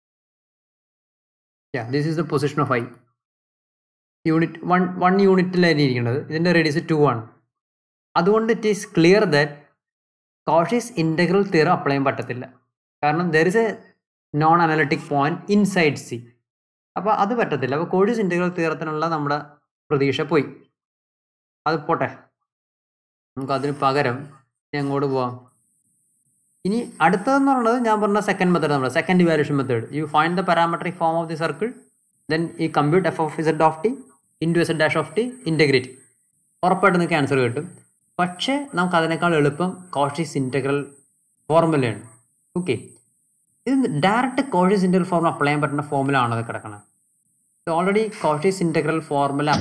position of I. Unit 1 യൂണിറ്റിലായിരിക്കും ഇരിക്കുന്നത്. ഇതിൻ്റെ radius 2 ആണ്. അതുകൊണ്ട് it is clear that Cauchy's integral theorem apply ചെയ്യാൻ പറ്റത്തില്ല. കാരണം there is a non analytic point inside C. അപ്പോൾ അത് പറ്റത്തില്ല. അപ്പോൾ കോഷീസ് ഇൻ്റഗ്രൽ തിയറത്തിനുള്ള നമ്മുടെ പ്രതീക്ഷ പോയി. അത് പോട്ടെ, നമുക്ക് അതിന് പകരം എങ്ങോട്ട് പോവാം? ഇനി അടുത്തതെന്ന് പറയുന്നത് ഞാൻ പറഞ്ഞ സെക്കൻഡ് മെത്തേഡ്, നമ്മുടെ second evaluation method. You find the parametric form of the circle, then ഈ compute f of Z of t into s dash of t integrate. ഉറപ്പായിട്ട് നിങ്ങൾക്ക് ആൻസർ കിട്ടും. പക്ഷേ നമുക്ക് അതിനേക്കാൾ എളുപ്പം കോഷീസ് ഇൻ്റഗ്രൽ ഫോർമുലയാണ്. ഓക്കെ, ഇത് direct Cauchy's integral formula apply ചെയ്യാൻ പറ്റുന്ന ഫോർമുല ആണ് അത് കിടക്കുന്നത്. ഓൾറെഡി കോഷീസ് ഇൻ്റഗ്രൽ ഫോർമുല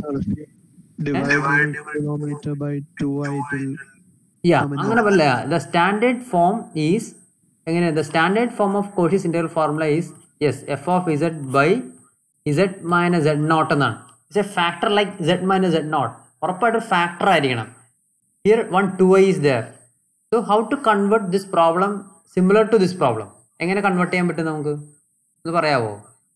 അങ്ങനെ പറ്റില്ല. ദ സ്റ്റാൻഡേർഡ് ഫോം ഈസ് എങ്ങനെ? The standard form of Cauchy's integral formula is f of z by z minus Z naught എന്നാണ്. It's a factor like z minus Z naught. ഉറപ്പായിട്ട് factor ആയിരിക്കണം. Here 1 2i is there. So how to convert this problem similar to this problem? എങ്ങനെ convert ചെയ്യാൻ പറ്റും നമുക്ക് ഒന്ന് പറയാവോ?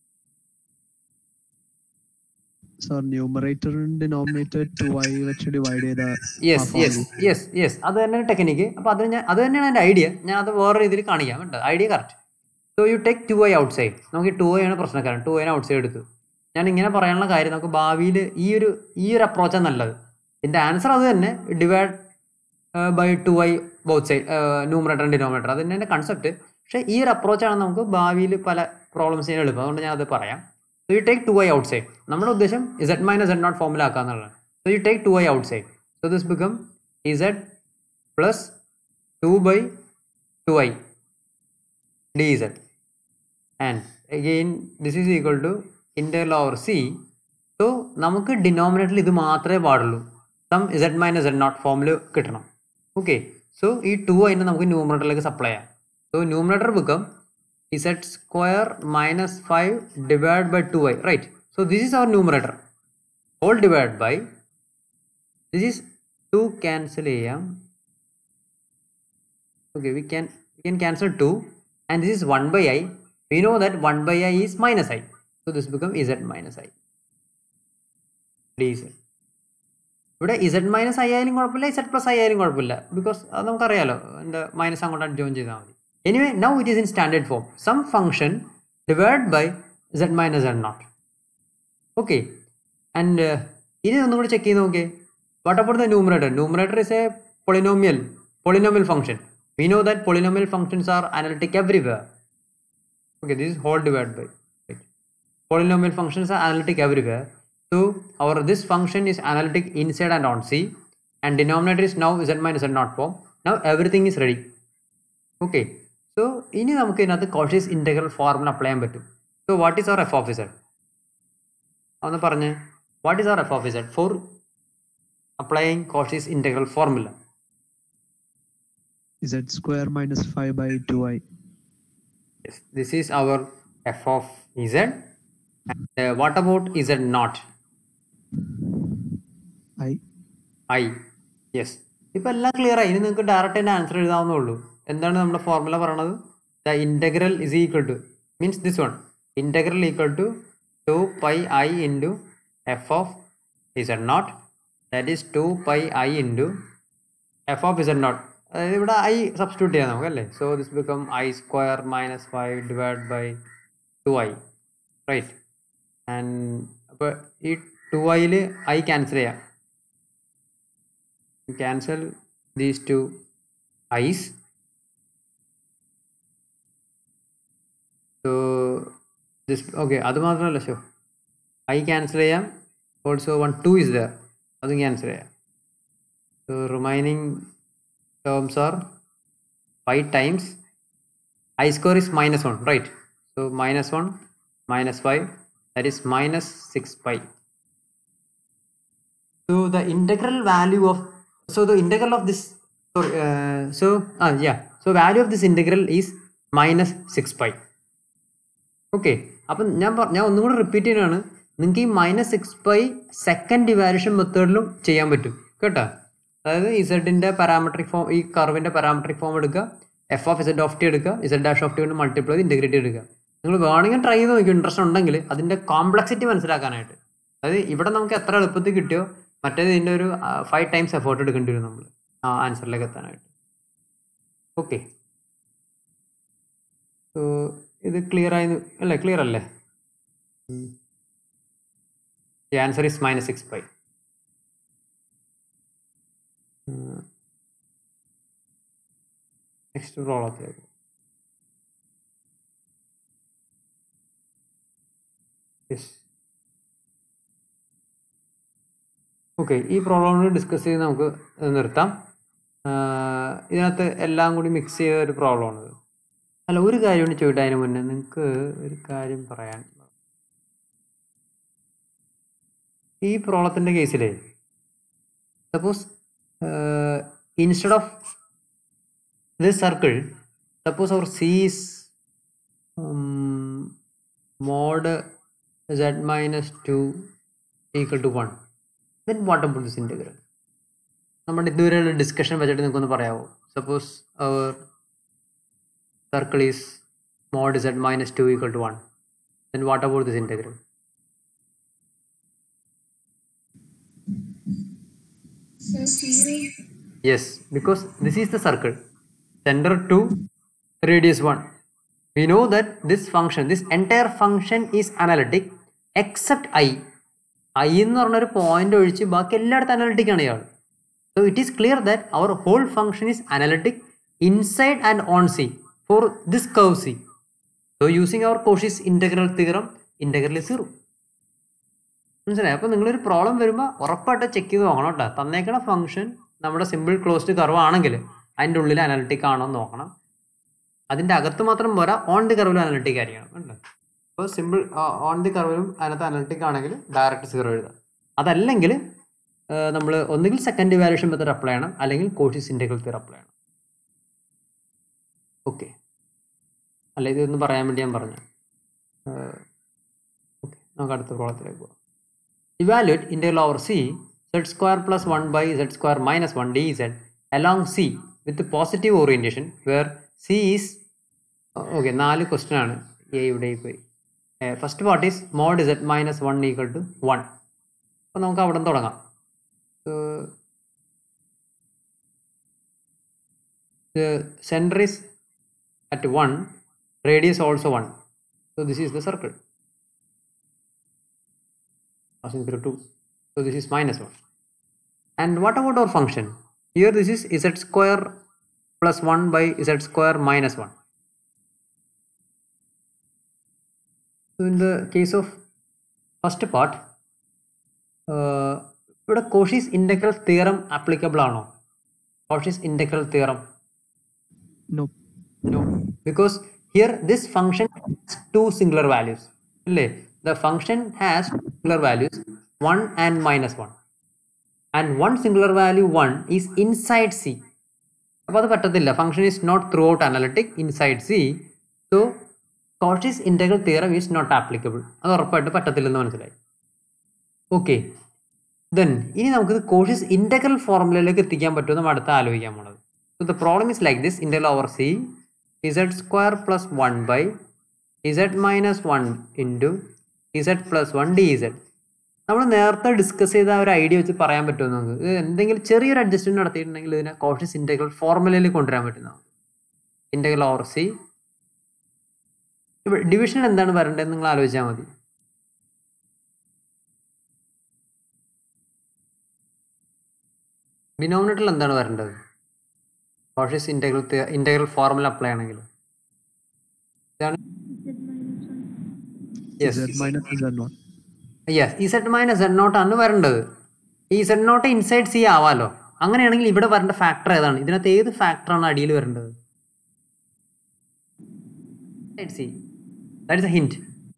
So numerator and denominator 2i വെച്ച് ഡിവൈഡ് ചെയ്ത. യെസ് അത് തന്നെയാണ് ടെക്നിക്ക്. അപ്പോൾ അത് തന്നെയാണ് എൻ്റെ ഐഡിയ. ഞാൻ അത് വേറെ രീതിയിൽ കാണിക്കാം കേട്ടോ. Idea correct. So you take 2i outside. നമുക്ക് ഈ 2i ആണ് പ്രശ്നക്കാരൻ. 2i ഔട്ട്സൈഡ് എടുത്തു. ഞാൻ ഇങ്ങനെ പറയാനുള്ള കാര്യം, നമുക്ക് ഭാവിയിൽ ഈ ഒരു അപ്രോച്ചാണ് നല്ലത്. ഇതിൻ്റെ ആൻസർ അത് തന്നെ, divide by 2i both side, numerator and denominator. അത് തന്നെ എൻ്റെ കൺസെപ്റ്റ്. പക്ഷേ ഈ ഒരു അപ്രോച്ചാണ് നമുക്ക് ഭാവിയിൽ പല പ്രോബ്ലംസ് ചെയ്യാൻ എളുപ്പം. അതുകൊണ്ട് ഞാൻ അത് പറയാം. So you take 2i outside. നമ്മുടെ ഉദ്ദേശം z മൈനസ് z നോട്ട് ഫോമിൽ ആക്കാന്നുള്ളതാണ്. So you take 2i outside. So this become z plus 2 by 2i dz. And again this is equal to integral over c. So നമുക്ക് ഡിനോമിനേറ്ററിൽ ഇത് മാത്രമേ പാടുള്ളൂ. Some z minus z naught ഫോമിൽ കിട്ടണം. Okay, so ഈ 2i നമുക്ക് ന്യൂമറേറ്ററിലേക്ക് സപ്ലൈ ചെയ്യാം. സോ numerator become z square minus 5 divided by 2i, right? So this is our numerator, whole divided by, this is 2 cancel am. Okay, we can cancel 2, and this is 1 by I. We know that 1 by I is minus I. So this becomes z minus I dz. ഇവിടെ z minus I ആയാലും കുഴപ്പമില്ല, z plus I ആയാലും കുഴപ്പമില്ല. Because അത് നമുക്കറിയാലോ, എൻ്റെ minus അങ്ങോട്ട് join ചെയ്താൽ മതി. Anyway, now it is in standard form. Some function divided by z minus z naught. Okay, and ini ഒന്നും കൂടി ചെക്ക് ചെയ്ത് നോക്കിയേ. What about the numerator? Numerator is a polynomial function. We know that polynomial functions are analytic everywhere. Okay, this is whole divided by. Right. Polynomial functions are analytic everywhere. So this function is analytic inside and on C, and denominator is now z minus z naught form. Now everything is ready. Okay. So ഇനി നമുക്ക് ഇതിനകത്ത് Cauchy's integral formula apply ചെയ്യാൻ പറ്റും. So what is our f of z? ഒന്ന് പറഞ്ഞേ, what is our f of z for applying Cauchy's integral formula? z square minus 5 by 2i. Yes, this is our f of z. And what about z naught? I. Yes. ഇപ്പോൾ എല്ലാം clear ആയി. ഇനി നിങ്ങൾക്ക് direct തന്നെ answer എഴുതാവുന്നേ ഉള്ളൂ. എന്താണ് നമ്മുടെ formula പറയണത്? The integral is equal to, means this one, integral equal to 2 pi I into f of z naught, that is 2 pi I into f of z naught. അതായത് ഇവിടെ I സബ്സ്റ്റിറ്റ്യൂട്ട് ചെയ്യാം നമുക്ക് അല്ലേ. So this become I square minus 5 divide by 2i, right. And അപ്പോൾ ഈ 2iൽ I cancel ചെയ്യാം. Cancel these two i's, So this okay, അത് മാത്രമല്ല ഷോ I cancel ചെയ്യാം. Also 1 2 is there, അതും cancel ചെയ്യാം. So remaining terms are 5 times I square is minus 1, right? So minus 1 minus 5, that is minus 6 pi. So the integral value of the integral of this so value of this integral is minus 6 pi. Okay, അപ്പം ഞാൻ ഒന്നും കൂടെ repeat ചെയ്യുകയാണ്. നിങ്ങൾക്ക് ഈ -6 second evaluation മെത്തേഡിലും ചെയ്യാൻ പറ്റും കേട്ടോ. അതായത് ഇസഡിൻ്റെ പാരാമെട്രിക് ഫോം, ഈ കർവിൻ്റെ പാരാമെട്രിക് ഫോം എടുക്കുക, F of Z of T എടുക്കുക, ഇസഡ് ഡാഷ് ഓഫ് ടി കൊണ്ട് മൾട്ടിപ്ലൈ ചെയ്ത് ഇൻറ്റഗ്രേറ്റ് എടുക്കുക. നിങ്ങൾ വേണമെങ്കിൽ ട്രൈ ചെയ്ത് നോക്കി, ഇൻട്രസ്റ്റ് ഉണ്ടെങ്കിൽ അതിൻ്റെ കോംപ്ലക്സിറ്റി മനസ്സിലാക്കാനായിട്ട്. അതായത് ഇവിടെ നമുക്ക് എത്ര എളുപ്പത്തിൽ കിട്ടിയോ മറ്റേത് ഇതിൻ്റെ ഒരു 5 ടൈംസ് എഫേർട്ട് എടുക്കേണ്ടി വരും നമ്മൾ ആ ആൻസറിലേക്ക് എത്താനായിട്ട്. ഓക്കെ, സോ ഇത് ക്ലിയർ ആയി അല്ലേ? ക്ലിയർ അല്ലേ? The answer is -6 pi. Next പ്രോബ്ലത്തിലേക്ക്. Yes. ഓക്കെ, ഈ പ്രോബ്ലം ഡിസ്കസ് ചെയ്ത് നമുക്ക് നിർത്താം. ഇതിനകത്ത് എല്ലാം കൂടി മിക്സ് ചെയ്ത ഒരു പ്രോബ്ലമാണിത്. അല്ല, ഒരു കാര്യം കൂടി ചോദിട്ടെ അതിന് മുന്നേ നിങ്ങൾക്ക് ഒരു കാര്യം പറയാൻ. ഈ പ്രോബ്ലത്തിൻ്റെ കേസിലേ suppose instead of this circle, suppose our C is mod z-2 equal to 1, then what about this integral? നമ്മുടെ ഇതുവരെയുള്ള ഡിസ്കഷൻ വെച്ചിട്ട് നിങ്ങൾക്കൊന്ന് പറയാമോ? Suppose our circle is mod z-2 equal to 1, then what about this integral? So 0. Yes, because this is the circle, center 2, radius 1. We know that this function, this entire function is analytic except I എന്ന് പറഞ്ഞൊരു point ഒഴിച്ച് ബാക്കി എല്ലായിടത്തും analytic ആണ് ഇയാൾ. So it is clear that our whole function is analytic inside and on C for this curve C. So using our Cauchy's integral theorem, integral is 0. മനസ്സിലായി? അപ്പോൾ നിങ്ങളൊരു പ്രോബ്ലം വരുമ്പോൾ ഉറപ്പായിട്ട് ചെക്ക് ചെയ്ത് നോക്കണം കേട്ടോ. തന്നേക്കണ ഫംഗ്ഷൻ നമ്മുടെ സിമ്പിൾ ക്ലോസ്ഡ് കർവ് ആണെങ്കിൽ അതിൻ്റെ ഉള്ളിൽ അനലിറ്റിക് ആണോ എന്ന് നോക്കണം. അതിൻ്റെ അകത്ത് മാത്രം പോരാ, ഓൺ ദി കർവിലും അനലിറ്റിക് ആയിരിക്കണം കേട്ടോ. അപ്പോൾ സിമ്പിൾ ഓൺ ദി കർവിലും അതിനകത്ത് അനലിറ്റിക് ആണെങ്കിൽ ഡയറക്റ്റ് 0 എഴുതാം. അതല്ലെങ്കിൽ നമ്മൾ ഒന്നുകിൽ സെക്കൻഡ് ഇവാലുവേഷൻ മെത്തേഡ് അപ്ലൈ ചെയ്യണം, അല്ലെങ്കിൽ കോഷീസ് ഇൻറ്റഗ്രൽ തിയറം അപ്ലൈ ചെയ്യണം. ഓക്കെ, അല്ല ഇതൊന്ന് പറയാൻ വേണ്ടി ഞാൻ പറഞ്ഞു. ഓക്കെ, നമുക്ക് അടുത്ത പ്രോബ്ലത്തിലേക്ക് പോകാം. Evaluate integral over C z² + 1/z² - 1 dz along C with positive orientation where C is okay. 4 question ആണ്. ഇവിടെ പോയി. First part is mod z-1 equal to 1. അപ്പോൾ നമുക്ക് അവിടെ നിന്ന് തുടങ്ങാം. The center is at 1, radius also 1. So this is the circle. Passing through 2. So this is -1. And what about our function? Here this is z² + 1/z² - 1. So in the case of first part, ഇവിടെ Cauchy's integral theorem applicable ആണോ? Cauchy's integral theorem No. No, because here this function has 2 singular values. The function has singular values 1 and -1, and one singular value 1 is inside C. അപ്പോൾ അത് പറ്റത്തില്ല. Function is not throughout analytic inside C. So Cauchy's integral theorem is not applicable. അത് ഉറപ്പായിട്ട് പറ്റത്തില്ലെന്ന് മനസ്സിലായി. Okay, then ഇനി നമുക്കിത് Cauchy's integral ഫോർമുലയിലേക്ക് എത്തിക്കാൻ പറ്റുമോ നമ്മൾ അടുത്ത് ആലോചിക്കാൻ പോണത്. So the problem is like this: integral over C z² + 1/z-1 into z + 1 dz. നമ്മൾ നേരത്തെ ഡിസ്കസ് ചെയ്ത ഒരു ഐഡിയ വെച്ച് പറയാൻ പറ്റുമോ നമുക്ക്? ഇത് എന്തെങ്കിലും ചെറിയൊരു അഡ്ജസ്റ്റ്മെന്റ് നടത്തിയിട്ടുണ്ടെങ്കിൽ ഇതിനെ കോഷീസ് ഇൻറ്റഗ്രൽ ഫോർമുലയിൽ കൊണ്ടുവരാൻ പറ്റുന്നതാണ്. ഇൻറ്റഗ്രൽ ഓവർ സി, ഇവിടെ ഡിവിഷനിൽ എന്താണ് വരേണ്ടതെന്ന് നിങ്ങൾ ആലോചിച്ചാൽ മതി. ഡിനോമിനേറ്ററിൽ എന്താണ് വരേണ്ടത്? കോഷീസ് ഇൻറ്റഗ്രൽ ഫോർമുല അപ്ലൈ ആണെങ്കിൽ ഇതാണ് Yes. Z minus Z0. Yes Z minus Z nought ആണ് വരേണ്ടത്. ഈ സെഡ് നോട്ട് ഇൻസൈഡ് സി ആവാലോ. അങ്ങനെയാണെങ്കിൽ ഇവിടെ വരേണ്ട ഫാക്ടർ ഏതാണ്? ഇതിനകത്ത് ഏത് ഫാക്ടറാണ് അടിയിൽ വരേണ്ടത്? C. That is a hint.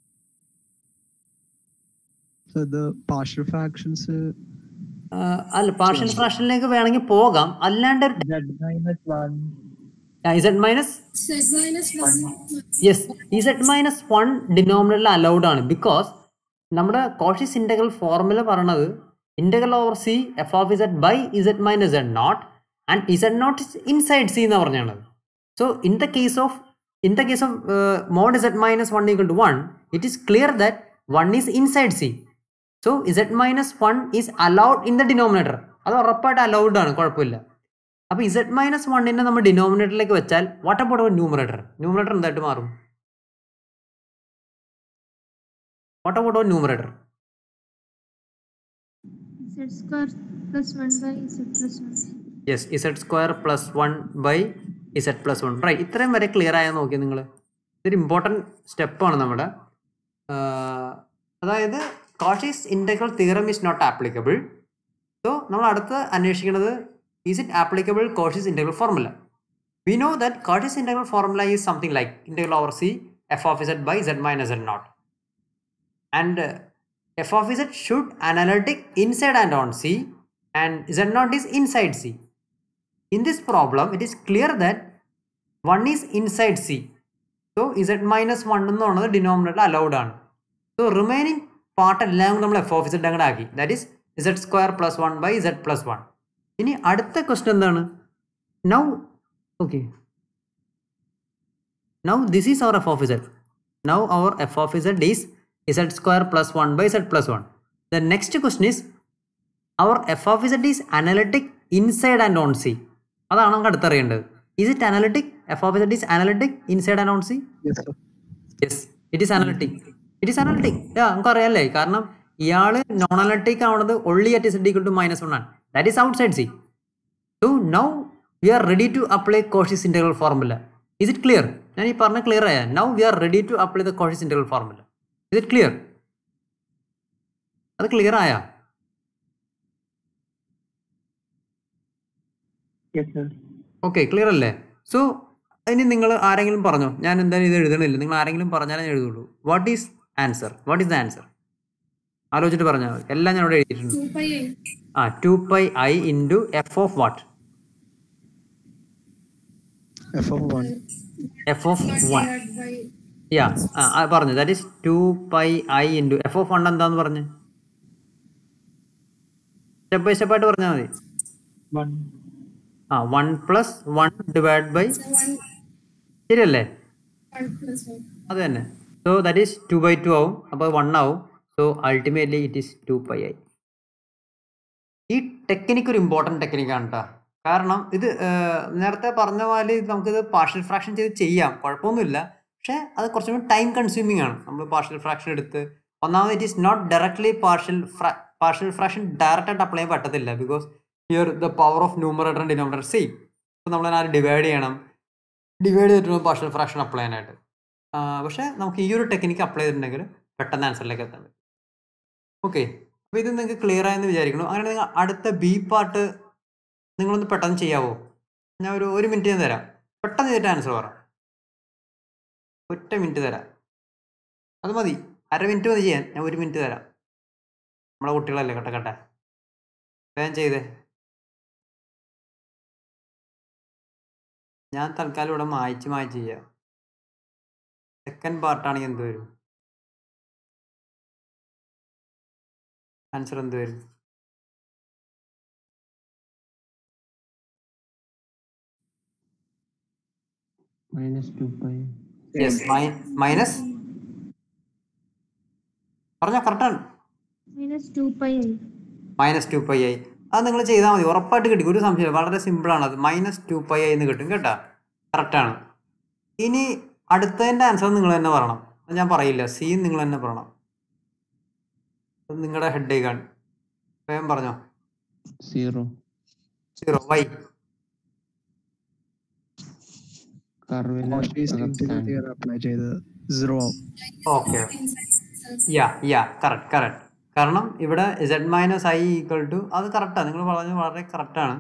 So the partial fractions. അല്ല, പാർഷ്യൽ ഫ്രാക്ഷനിലേക്ക് വേണമെങ്കിൽ പോകാം. അല്ലാണ്ട് Z minus 1. Z minus Z minus 1. Yes Z minus 1 ഡിനോമിനേറ്ററിൽ അലൗഡ് ആണ്. ബിക്കോസ് നമ്മുടെ കോഷീസ് ഇന്റഗ്രൽ ഫോർമുല പറയണത് integral over C F of Z by Z minus Z nought and Z nought is inside C എന്ന് പറഞ്ഞാണ്. So in the case of mod Z minus 1 equal to 1, it is clear that 1 is inside C. So Z minus 1 is allowed in the denominator. അത് ഉറപ്പായിട്ട് allowed ആണ്, കുഴപ്പമില്ല. അപ്പോൾ Z minus 1 നമ്മൾ ഡിനോമിനേറ്ററിലേക്ക് വെച്ചാൽ what about our numerator? Numerator എന്തായിട്ട് മാറും? What about our numerator? Z square plus 1 by Z plus 1. Yes, Z square plus 1 by Z plus 1. Right. ഇത്രയും വരെ ക്ലിയർ ആയാൽ നോക്കി നിങ്ങൾ. ഇതൊരു ഇമ്പോർട്ടൻറ്റ് സ്റ്റെപ്പാണ് നമ്മുടെ. അതായത് Cauchy's integral theorem is not applicable. So നമ്മൾ അടുത്ത് അന്വേഷിക്കുന്നത് is it applicable Cauchy's integral formula. We know that Cauchy's integral formula is something like integral over C F of Z by Z minus Z naught. And f of Z should analytic inside and on C, and Z naught is inside C. In this problem, it is clear that 1 is inside C. So Z minus 1 എന്നുള്ളത് denominator allowed ആണ്. So remaining part എല്ലാം നമ്മൾ f of Z അങ്ങോട്ട് ആക്കി. That is Z square plus 1 by Z plus 1. ഇനി അടുത്ത question എന്താണ്? Now, okay. Now this is our f of Z. Now our f of Z is Z square plus 1 by Z plus 1. The next question is, our f of Z is analytic inside and on C. അതാണ് നമുക്ക് അടുത്തറിയേണ്ടത്. Is it analytic? F of Z is analytic inside and on C? Yes, sir. Yes, it is analytic. It is analytic. നമുക്ക് അറിയാമല്ലേ, കാരണം ഇയാൾ non analytic ആവുന്നത് only at Z equal to minus 1 ആണ്. That is outside C. So now we are ready to apply Cauchy's integral formula. Is it clear? ഞാൻ ഈ പറഞ്ഞ clear ആയ? Now we are ready to apply the Cauchy's integral formula. Is it clear? അത് clear ആയാ? Yes, sir. Okay, clear അല്ലേ? So ഇനി നിങ്ങൾ ആരെങ്കിലും പറഞ്ഞോ, ഞാൻ എന്തായാലും ഇത് എഴുതണില്ല, നിങ്ങൾ ആരെങ്കിലും പറഞ്ഞാലേ ഞാൻ എഴുതുള്ളൂ. What is answer? What is the answer? ആലോചിച്ചിട്ട് പറഞ്ഞാൽ മതി. എല്ലാം ഞാൻ ഇവിടെ എഴുതിയിട്ടുണ്ട്. 2pi i. 2pi i into f of what? F of 1. f of 1. divided by പറഞ്ഞു. That is 2pi i into f of 1 എന്താന്ന് പറഞ്ഞ് സ്റ്റെപ്പ് ബൈ സ്റ്റെപ്പ് ആയിട്ട് പറഞ്ഞാൽ മതി. 1. 1 plus 1 divided by, ശരിയല്ലേ? 1 plus 1. അത് തന്നെ. സോ ദാറ്റ് ഈസ് 2/2 ആവും, അപ്പോൾ 1 ആവും. So ultimately it is 2pi i. ഈ ടെക്നിക്ക് ഒരു ഇമ്പോർട്ടൻറ്റ് ടെക്നിക്കാണ് കേട്ടോ. കാരണം ഇത് നേരത്തെ പറഞ്ഞ പോലെ നമുക്കിത് പാർഷ്യൽ ഫ്രാക്ഷൻ ചെയ്ത് ചെയ്യാം, കുഴപ്പമൊന്നുമില്ല. പക്ഷേ അത് കുറച്ചും കൂടി ടൈം കൺസ്യൂമിങ് ആണ്. നമ്മൾ പാർഷ്യൽ ഫ്രാക്ഷൻ എടുത്ത് ഒന്നാമത് it is not directly partial fraction direct ആയിട്ട് അപ്ലൈ ചെയ്യാൻ പറ്റത്തില്ല. Because here the power of numerator and denominator same. അപ്പോൾ നമ്മൾ ഡിവൈഡ് ചെയ്യണം, ഡിവൈഡ് ചെയ്തിട്ട് പാർഷ്യൽ ഫ്രാക്ഷൻ അപ്ലൈ ചെയ്യാനായിട്ട്. പക്ഷേ നമുക്ക് ഈ ഒരു ടെക്നിക്ക് അപ്ലൈ ചെയ്തിട്ടുണ്ടെങ്കിൽ പെട്ടെന്ന് ആൻസറിലേക്ക് എത്താൻ പറ്റും. ഓക്കെ, അപ്പോൾ ഇത് നിങ്ങൾക്ക് ക്ലിയർ ആയെന്ന് വിചാരിക്കണം. അങ്ങനെ നിങ്ങൾ അടുത്ത ബി പാർട്ട് നിങ്ങളൊന്ന് പെട്ടെന്ന് ചെയ്യാവോ? ഞാൻ ഒരു മിനിറ്റ് ഞാൻ തരാം, പെട്ടെന്ന് ചെയ്തിട്ട് ആൻസർ പറ. 1 മിനിറ്റ് തരാം, അത് മതി. 1/2 മിനിറ്റ് മതി ചെയ്യാൻ. ഞാൻ 1 മിനിറ്റ് തരാം. നമ്മളെ കുട്ടികളല്ലേ, കട്ടെ വേഗം ചെയ്തേ. ഞാൻ തൽക്കാലം ഇവിടെ മായ്ച്ച് ചെയ്യാം. സെക്കൻഡ് പാർട്ടാണെങ്കിൽ എന്ത് വരും? ആൻസർ എന്ത് വരും? -2pi. യെസ്, മൈനസ് പറഞ്ഞോ, കറക്റ്റാണ്. -2pi i. -2pi i. അത് നിങ്ങൾ ചെയ്താൽ മതി, ഉറപ്പായിട്ട് കിട്ടും, ഒരു സംശയമില്ല. വളരെ സിമ്പിളാണ് അത്. -2pi i എന്ന് കിട്ടും കേട്ടോ, കറക്റ്റാണ്. ഇനി അടുത്തതിൻ്റെ ആൻസർ നിങ്ങൾ തന്നെ പറയണം, ഞാൻ പറയില്ല. സി നിങ്ങൾ തന്നെ പറയണം, നിങ്ങളുടെ ഹെഡേക്കാണ്. വേഗം പറഞ്ഞോ. 0. Y? Cauchy's integral theorem apply ചെയ്ത് 0 ആവും. Okay, correct. കാരണം ഇവിടെ z minus I equal to അത് കറക്റ്റാണ്, നിങ്ങൾ പറഞ്ഞത് വളരെ കറക്റ്റാണ്.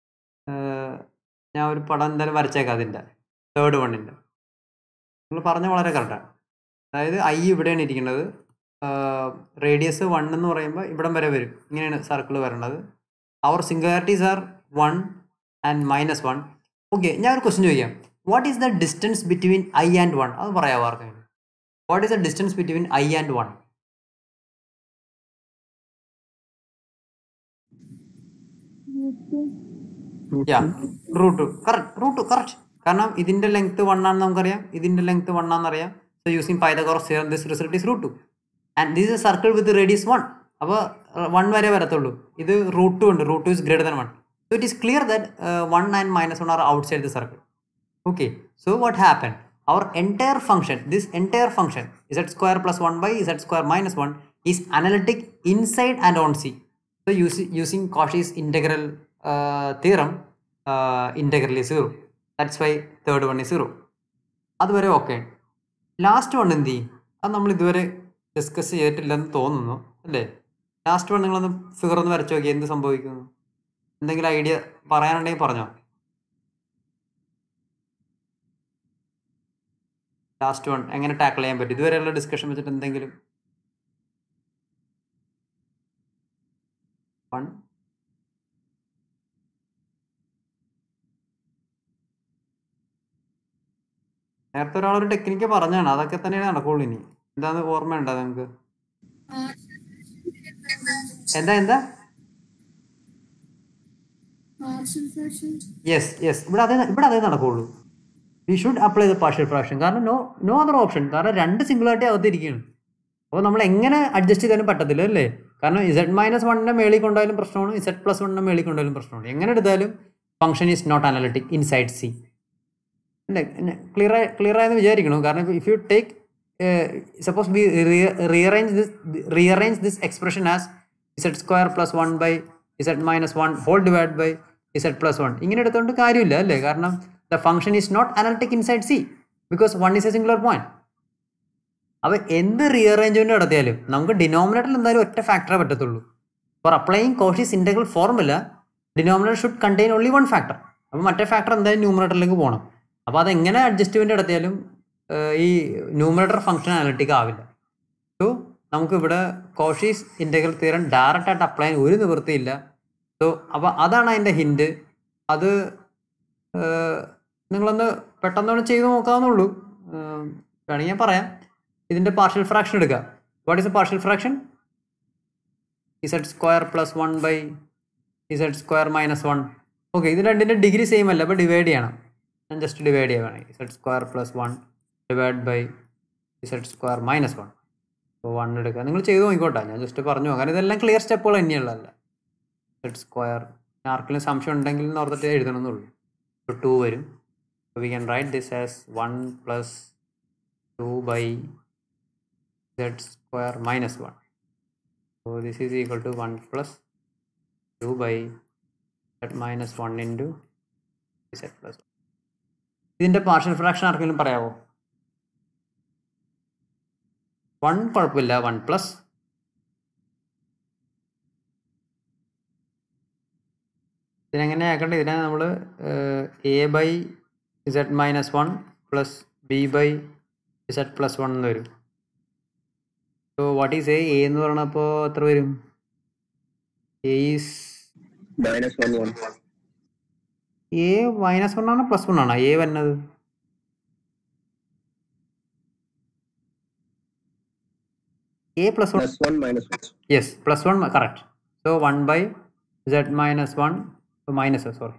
ഞാൻ ഒരു പടം എന്തായാലും വരച്ചേക്കാം അതിൻ്റെ തേർഡ് വണ്ണിൻ്റെ. നിങ്ങൾ പറഞ്ഞ വളരെ കറക്റ്റാണ്. അതായത് ഐ ഇവിടെയാണ് ഇരിക്കുന്നത്, റേഡിയസ് 1 എന്ന് പറയുമ്പോൾ ഇവിടം വരെ വരും, ഇങ്ങനെയാണ് സർക്കിൾ വരേണ്ടത്. Our singularities are 1 and -1. Okay, ഞാൻ ഒരു ക്വസ്റ്റ്യൻ ചോദിക്കാം. What is the distance between I and 1? അത് പറയാമോ ആർക്കെങ്കിലും? What is the distance between I and 1? Root 2. Correct. കാരണം ഇതിന്റെ ലെങ്ത് 1 ആണെന്ന് നമുക്കറിയാം, ഇതിന്റെ ലെങ്ത് 1 ആണെന്നറിയാം. So using Pythagoras theorem this result is √2. And this is circle with radius 1. അപ്പോൾ 1 വരെ വരത്തുള്ളൂ. ഇത് √2 ഉണ്ട്, √2 is greater than 1. So it is clear that 1 and -1 are outside the circle. Okay, so what happened? Our entire function, this entire function z square plus 1 by z square minus 1 is analytic inside and on C. So using Cauchy's integral theorem, integral is 0. That's why third one is 0. അതുവരെ okay. Last one എന്ത് ചെയ്യും? അത് നമ്മൾ ഇതുവരെ discuss ചെയ്തിട്ടില്ലെന്ന് തോന്നുന്നു അല്ലേ? Last one നിങ്ങളൊന്ന് ഫിഗർ ഒന്ന് വരച്ചു നോക്കി, എന്ത് സംഭവിക്കുന്നു? എന്തെങ്കിലും ഐഡിയ പറയാനുണ്ടെങ്കിൽ പറഞ്ഞോ. ലാസ്റ്റ് വൺ എങ്ങനെ ടാക്കിൾ ചെയ്യാൻ പറ്റും? ഇതുവരെയുള്ള ഡിസ്കഷൻ വെച്ചിട്ട് എന്തെങ്കിലും വൺ നേരത്തെ ഒരാളൊരു ടെക്നിക്ക് പറഞ്ഞാണ്, അതൊക്കെ തന്നെയാണ് നടക്കുള്ളൂ. ഇനി എന്താന്ന് ഓർമ്മയുണ്ടോ നിങ്ങൾക്ക്? എന്താ യെസ് ഇവിടെ അതേ നടക്കുള്ളൂ. We should apply the partial fraction. കാരണം നോ അതർ ഓപ്ഷൻ. കാരണം രണ്ട് സിംഗുലാരിറ്റി അകത്തിരിക്കുകയാണ്. അപ്പോൾ നമ്മൾ എങ്ങനെ അഡ്ജസ്റ്റ് ചെയ്താലും പറ്റത്തില്ല അല്ലേ? കാരണം z-1 മേളിൽ കൊണ്ടായാലും പ്രശ്നമാണ്, z+1 മേളിൽ കൊണ്ടായാലും പ്രശ്നമാണ്. എങ്ങനെ എടുത്താലും function is not analytic inside C. Clear ആയെന്ന് വിചാരിക്കണം. കാരണം if you take suppose we rearrange this expression as z² + 1 by z-1 whole divide by z+1, ഇങ്ങനെ എടുത്തുകൊണ്ട് കാര്യമില്ല അല്ലേ? കാരണം the function is not analytic inside C because 1 is a singular point. അപ്പോൾ എന്ത് റീഅറേഞ്ച്മെന്റ് നടത്തിയാലും നമുക്ക് ഡിനോമിനേറ്ററിൽ എന്തായാലും ഒറ്റ ഫാക്ടറേ പറ്റത്തുള്ളൂ. For applying Cauchy's integral formula denominator should contain only 1 factor. അപ്പോൾ മറ്റേ ഫാക്ടർ എന്തായാലും ന്യൂമറേറ്ററിലേക്ക് പോകണം. അപ്പോൾ അതെങ്ങനെ അഡ്ജസ്റ്റ്മെന്റ് നടത്തിയാലും ഈ ന്യൂമറേറ്റർ ഫംഗ്ഷൻ അനലിറ്റിക് ആവില്ല. സോ നമുക്ക് ഇവിടെ കോഷീസ് ഇന്റഗ്രൽ തിയറം ഡയറക്റ്റ് ആയിട്ട് അപ്ലൈ ചെയ്യാൻ ഒരു നിവൃത്തിയില്ല. സോ അപ്പോൾ അതാണ് അതിൻ്റെ ഹിൻഡ്. അത് നിങ്ങളൊന്ന് പെട്ടെന്നൊന്ന് ചെയ്ത് നോക്കാവുന്നുള്ളൂ. വേണമെങ്കിൽ ഞാൻ പറയാം. ഇതിൻ്റെ പാർഷ്യൽ ഫ്രാക്ഷൻ എടുക്കുക. What is a partial fraction? z² + 1 by z² - 1. Okay, ഇത് രണ്ടിൻ്റെ ഡിഗ്രി സെയിം അല്ല, അപ്പോൾ ഡിവൈഡ് ചെയ്യണം. ഞാൻ ജസ്റ്റ് ഡിവൈഡ് ചെയ്യുകയാണ്. z² + 1 divide by z² - 1. അപ്പോൾ 1 എടുക്കുക. നിങ്ങൾ ചെയ്ത് നോക്കിക്കോട്ടെ, ഞാൻ ജസ്റ്റ് പറഞ്ഞു. അങ്ങനെ ഇതെല്ലാം ക്ലിയർ സ്റ്റെപ്പുകൾ തന്നെയുള്ളതല്ല. z², ആർക്കെങ്കിലും സംശയം ഉണ്ടെങ്കിൽ എന്ന് ഓർത്തിട്ട് എഴുതണമെന്നുള്ളൂ. അപ്പോൾ 2 വരും. അപ്പോൾ we can write this as 1 + 2 by z² - 1. So this is equal to 1 + 2 by z - 1 into z+1. ഇതിൻ്റെ പാർഷ്യൽ ഫ്രാക്ഷൻ ആർക്കെങ്കിലും പറയാമോ? 1 കുഴപ്പമില്ല, 1+. ഇതിനെങ്ങനെ ആക്കണ്ടേ? ഇതിനെ നമ്മൾ a/z-1 + b/z+1 എന്ന് വരും. സോ വാട്ട് ഈസ് എ എന്ന് പറഞ്ഞപ്പോൾ എത്ര വരും? എ ഈസ് -1 എ -1 ആണോ +1 ആണോ എ വരുന്നത്? A +1 yes, +1 correct. So 1 by z - 1 minus sorry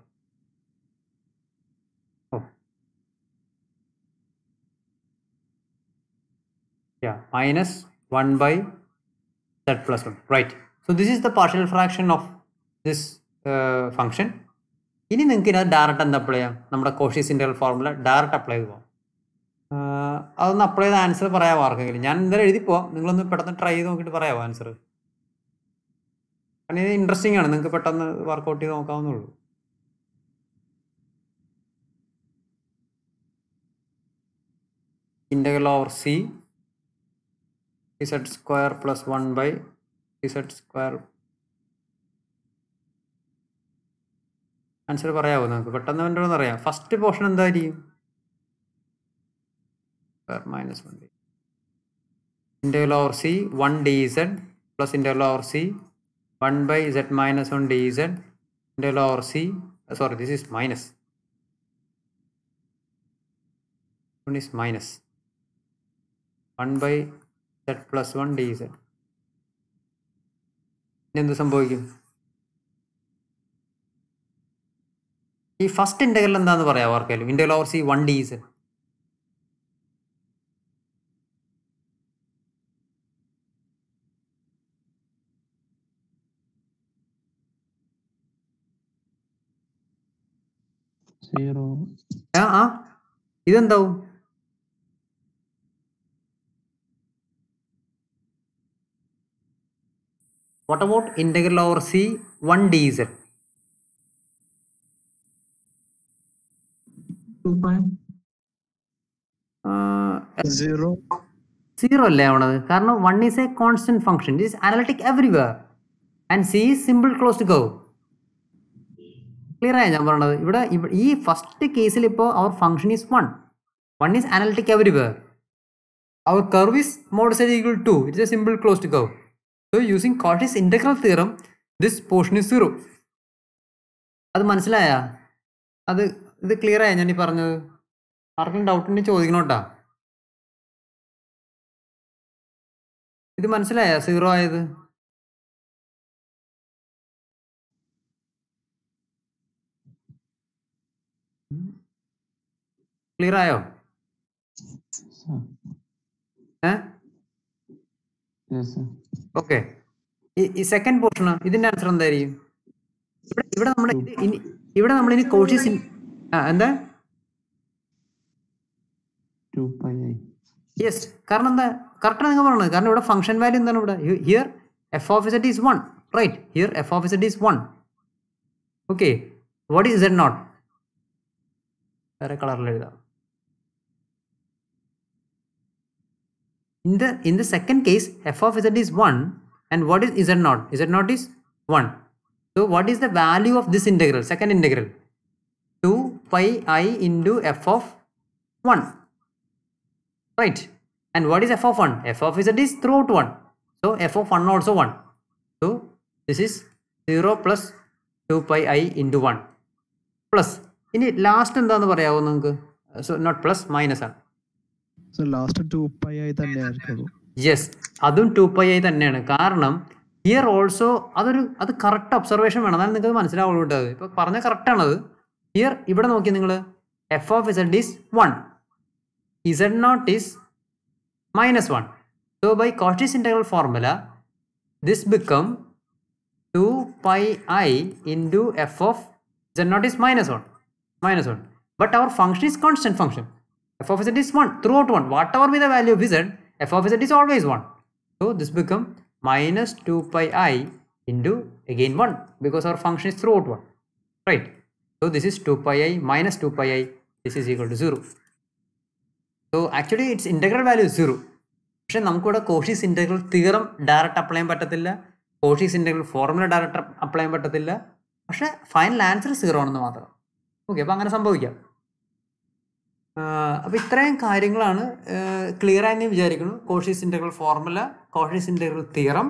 -1 by z+1, right? So this is the partial fraction of this function. ഇനി നിങ്ങൾക്ക് ഇതിനകത്ത് ഡയറക്റ്റ് എന്താ അപ്ലൈ ചെയ്യാം? നമ്മുടെ Cauchy's integral formula direct apply ചെയ്ത് പോകാം. അതൊന്ന് അപ്ലൈ ചെയ്ത ആൻസർ പറയാമോ ആർക്കെങ്കിലും? ഞാൻ എന്തായാലും എഴുതി പോവാം, നിങ്ങളൊന്ന് പെട്ടെന്ന് ട്രൈ ചെയ്ത് നോക്കിയിട്ട് പറയാമോ ആൻസർ? കാരണം ഇത് ഇൻട്രസ്റ്റിംഗ് ആണ്, നിങ്ങൾക്ക് പെട്ടെന്ന് വർക്കൗട്ട് ചെയ്ത് നോക്കാവുന്നുള്ളൂ. Integral over C z square plus 1 by z square. Answer പറയാമോ നമുക്ക് പെട്ടെന്ന് വേണ്ടതെന്ന് അറിയാം. ഫസ്റ്റ് പോർഷൻ എന്തായിരിക്കും? Minus 1 integral over c 1 dz plus integral over c 1 by z minus 1 dz integral over c sorry this is minus one is minus 1 by z plus 1 dz. എന്ത് സംഭവിക്കും? ഈ first integral എന്താന്ന് പറയാമോ ആർക്കെങ്കിലും? Integral over C 1 dz. Zero. ഇതെന്താവും? What about integral over c 1 dz? 2 0. 0 അല്ലേ ആവണത്? കാരണം 1 is a constant function. It is analytic everywhere and c is simple closed curve. Clear ആയ ഞാൻ പറഞ്ഞത്? ഇവിടെ ഈ ഫസ്റ്റ് കേസിൽ ഇപ്പോൾ our function is 1 is analytic everywhere. Our curve is mod z equal to 2. It is a simple closed curve. So using Cauchy's integral theorem, this portion is 0. അത് മനസ്സിലായ? ഇത് ക്ലിയർ ആയ ഞാൻ ഈ പറഞ്ഞത്? ആർക്കും ഡൗട്ട് ഉണ്ടെങ്കിൽ ചോദിക്കണോട്ടാ. ഇത് മനസ്സിലായ 0 ആയത്? ക്ലിയർ ആയോ? ഓക്കെ. ഈ സെക്കൻഡ് പോർഷൻ ഇതിന്റെ ആൻസർ എന്തായിരിക്കും? ഇവിടെ നമ്മൾ ഇനി കോഷ്യസ് എന്താ? യെസ്. കാരണം എന്താ? കറക്റ്റാണ് നിങ്ങൾ പറഞ്ഞത്. കാരണം ഇവിടെ ഫംഗ്ഷൻ വാല്യൂ എന്താണ്? ഇവിടെ here F of Z is 1, right? Here F of Z is 1. Okay. What is Z nought? വേറെ കളറിൽ എഴുതാം. In the second case, f of z is 1, and what is z naught? Z naught is 1. So what is the value of this integral, second integral? 2 pi I into f of 1, right? And what is f of 1? F of z is throughout 1. So f of 1 also 1. So this is 0 plus 2 pi I into 1 plus. ഇനി last എന്താന്ന് പറയാമോ നിങ്ങൾക്ക്? So not plus, minus ആണ്. So last 2 pi ആയി തന്നെയായിരിക്കും. Yes, അതും 2 pi ആയി തന്നെയാണ്. കാരണം ഹിയർ ഓൾസോ അത് കറക്റ്റ് ഒബ്സർവേഷൻ വേണം, എന്നാൽ നിങ്ങൾക്ക് മനസ്സിലാവുള്ളൂ കേട്ടോ. അത് ഇപ്പോൾ പറഞ്ഞാൽ കറക്റ്റാണത്. ഹിയർ ഇവിടെ നോക്കി നിങ്ങൾ, F of Z is 1, Z nought is -1. So by Cauchy's integral formula this become 2 pi I into f of z naught is -1. But our function is constant function. F of z is 1 throughout 1. Whatever be the value of z, f of z is always 1. So this become minus 2 pi I into again 1, because our function is throughout 1, right? So this is 2 pi I minus 2 pi I. This is equal to 0. So actually its integral value is 0. പക്ഷെ നമുക്കിവിടെ Cauchy's integral theorem direct apply ചെയ്യാൻ പറ്റത്തില്ല, Cauchy's integral formula direct apply ചെയ്യാൻ പറ്റത്തില്ല. പക്ഷെ final answer 0 ആണെന്ന് മാത്രം. Okay, അപ്പോൾ അങ്ങനെ സംഭവിക്കാം. അപ്പോൾ ഇത്രയും കാര്യങ്ങളാണ് ക്ലിയർ ആയെന്ന് വിചാരിക്കുന്നു. Cauchy's integral formula, Cauchy's integral theorem,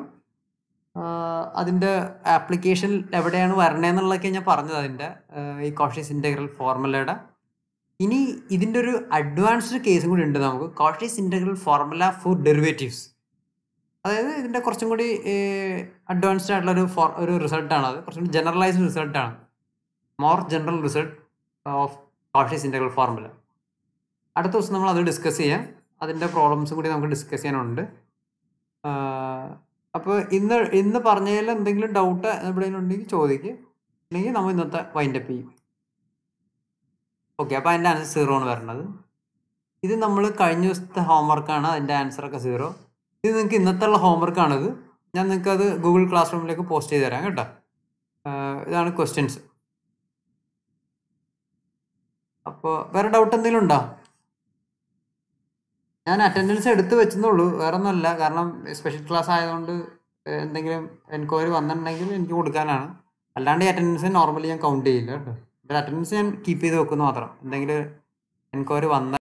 അതിൻ്റെ ആപ്ലിക്കേഷൻ എവിടെയാണ് വരണേന്നുള്ളതൊക്കെ ഞാൻ പറഞ്ഞത് അതിൻ്റെ ഈ Cauchy's integral ഫോർമുലയുടെ. ഇനി ഇതിൻ്റെ ഒരു അഡ്വാൻസ്ഡ് കേസും കൂടി ഉണ്ട് നമുക്ക്, Cauchy's integral formula four derivatives. അതായത് ഇതിൻ്റെ കുറച്ചും കൂടി അഡ്വാൻസ്ഡ് ആയിട്ടുള്ള ഒരു റിസൾട്ടാണ്. അത് കുറച്ചും കൂടി ജനറലൈസ്ഡ് റിസൾട്ടാണ്, more general result of Cauchy's integral formula. അടുത്ത ദിവസം നമ്മൾ അത് ഡിസ്കസ് ചെയ്യാം. അതിൻ്റെ പ്രോബ്ലംസും കൂടി നമുക്ക് ഡിസ്കസ് ചെയ്യാനുണ്ട്. അപ്പോൾ ഇന്ന് പറഞ്ഞതിൽ എന്തെങ്കിലും ഡൗട്ട് എവിടെയെങ്കിലും ഉണ്ടെങ്കിൽ ചോദിക്കുക, അല്ലെങ്കിൽ നമ്മൾ ഇന്നത്തെ വൈൻഡപ്പ് ചെയ്യും. ഓക്കെ, അപ്പോൾ അതിൻ്റെ ആൻസർ 0 ആണ് വരുന്നത്. ഇത് നമ്മൾ കഴിഞ്ഞ ദിവസത്തെ ഹോംവർക്കാണ്, അതിൻ്റെ ആൻസറൊക്കെ 0. ഇത് നിങ്ങൾക്ക് ഇന്നത്തെ ഉള്ള ഹോംവർക്കാണിത്. ഞാൻ നിങ്ങൾക്ക് അത് ഗൂഗിൾ ക്ലാസ് റൂമിലേക്ക് പോസ്റ്റ് ചെയ്ത് തരാം കേട്ടോ. ഇതാണ് ക്വസ്റ്റ്യൻസ്. അപ്പോൾ വേറെ ഡൗട്ട് എന്തെങ്കിലും ഉണ്ടോ? ഞാൻ അറ്റൻഡൻസ് എടുത്ത് വെച്ചെന്നുള്ളൂ, വേറെ ഒന്നുമല്ല. കാരണം സ്പെഷ്യൽ ക്ലാസ് ആയതുകൊണ്ട് എന്തെങ്കിലും എൻക്വയറി വന്നിട്ടുണ്ടെങ്കിൽ എനിക്ക് കൊടുക്കാനാണ്. അല്ലാണ്ട് ഈ അറ്റൻഡൻസ് നോർമലി ഞാൻ കൗണ്ട് ചെയ്യില്ല കേട്ടോ. അറ്റൻഡൻസ് ഞാൻ കീപ്പ് ചെയ്ത് വെക്കുന്നു മാത്രം. എന്തെങ്കിലും എൻക്വയറി വന്നാൽ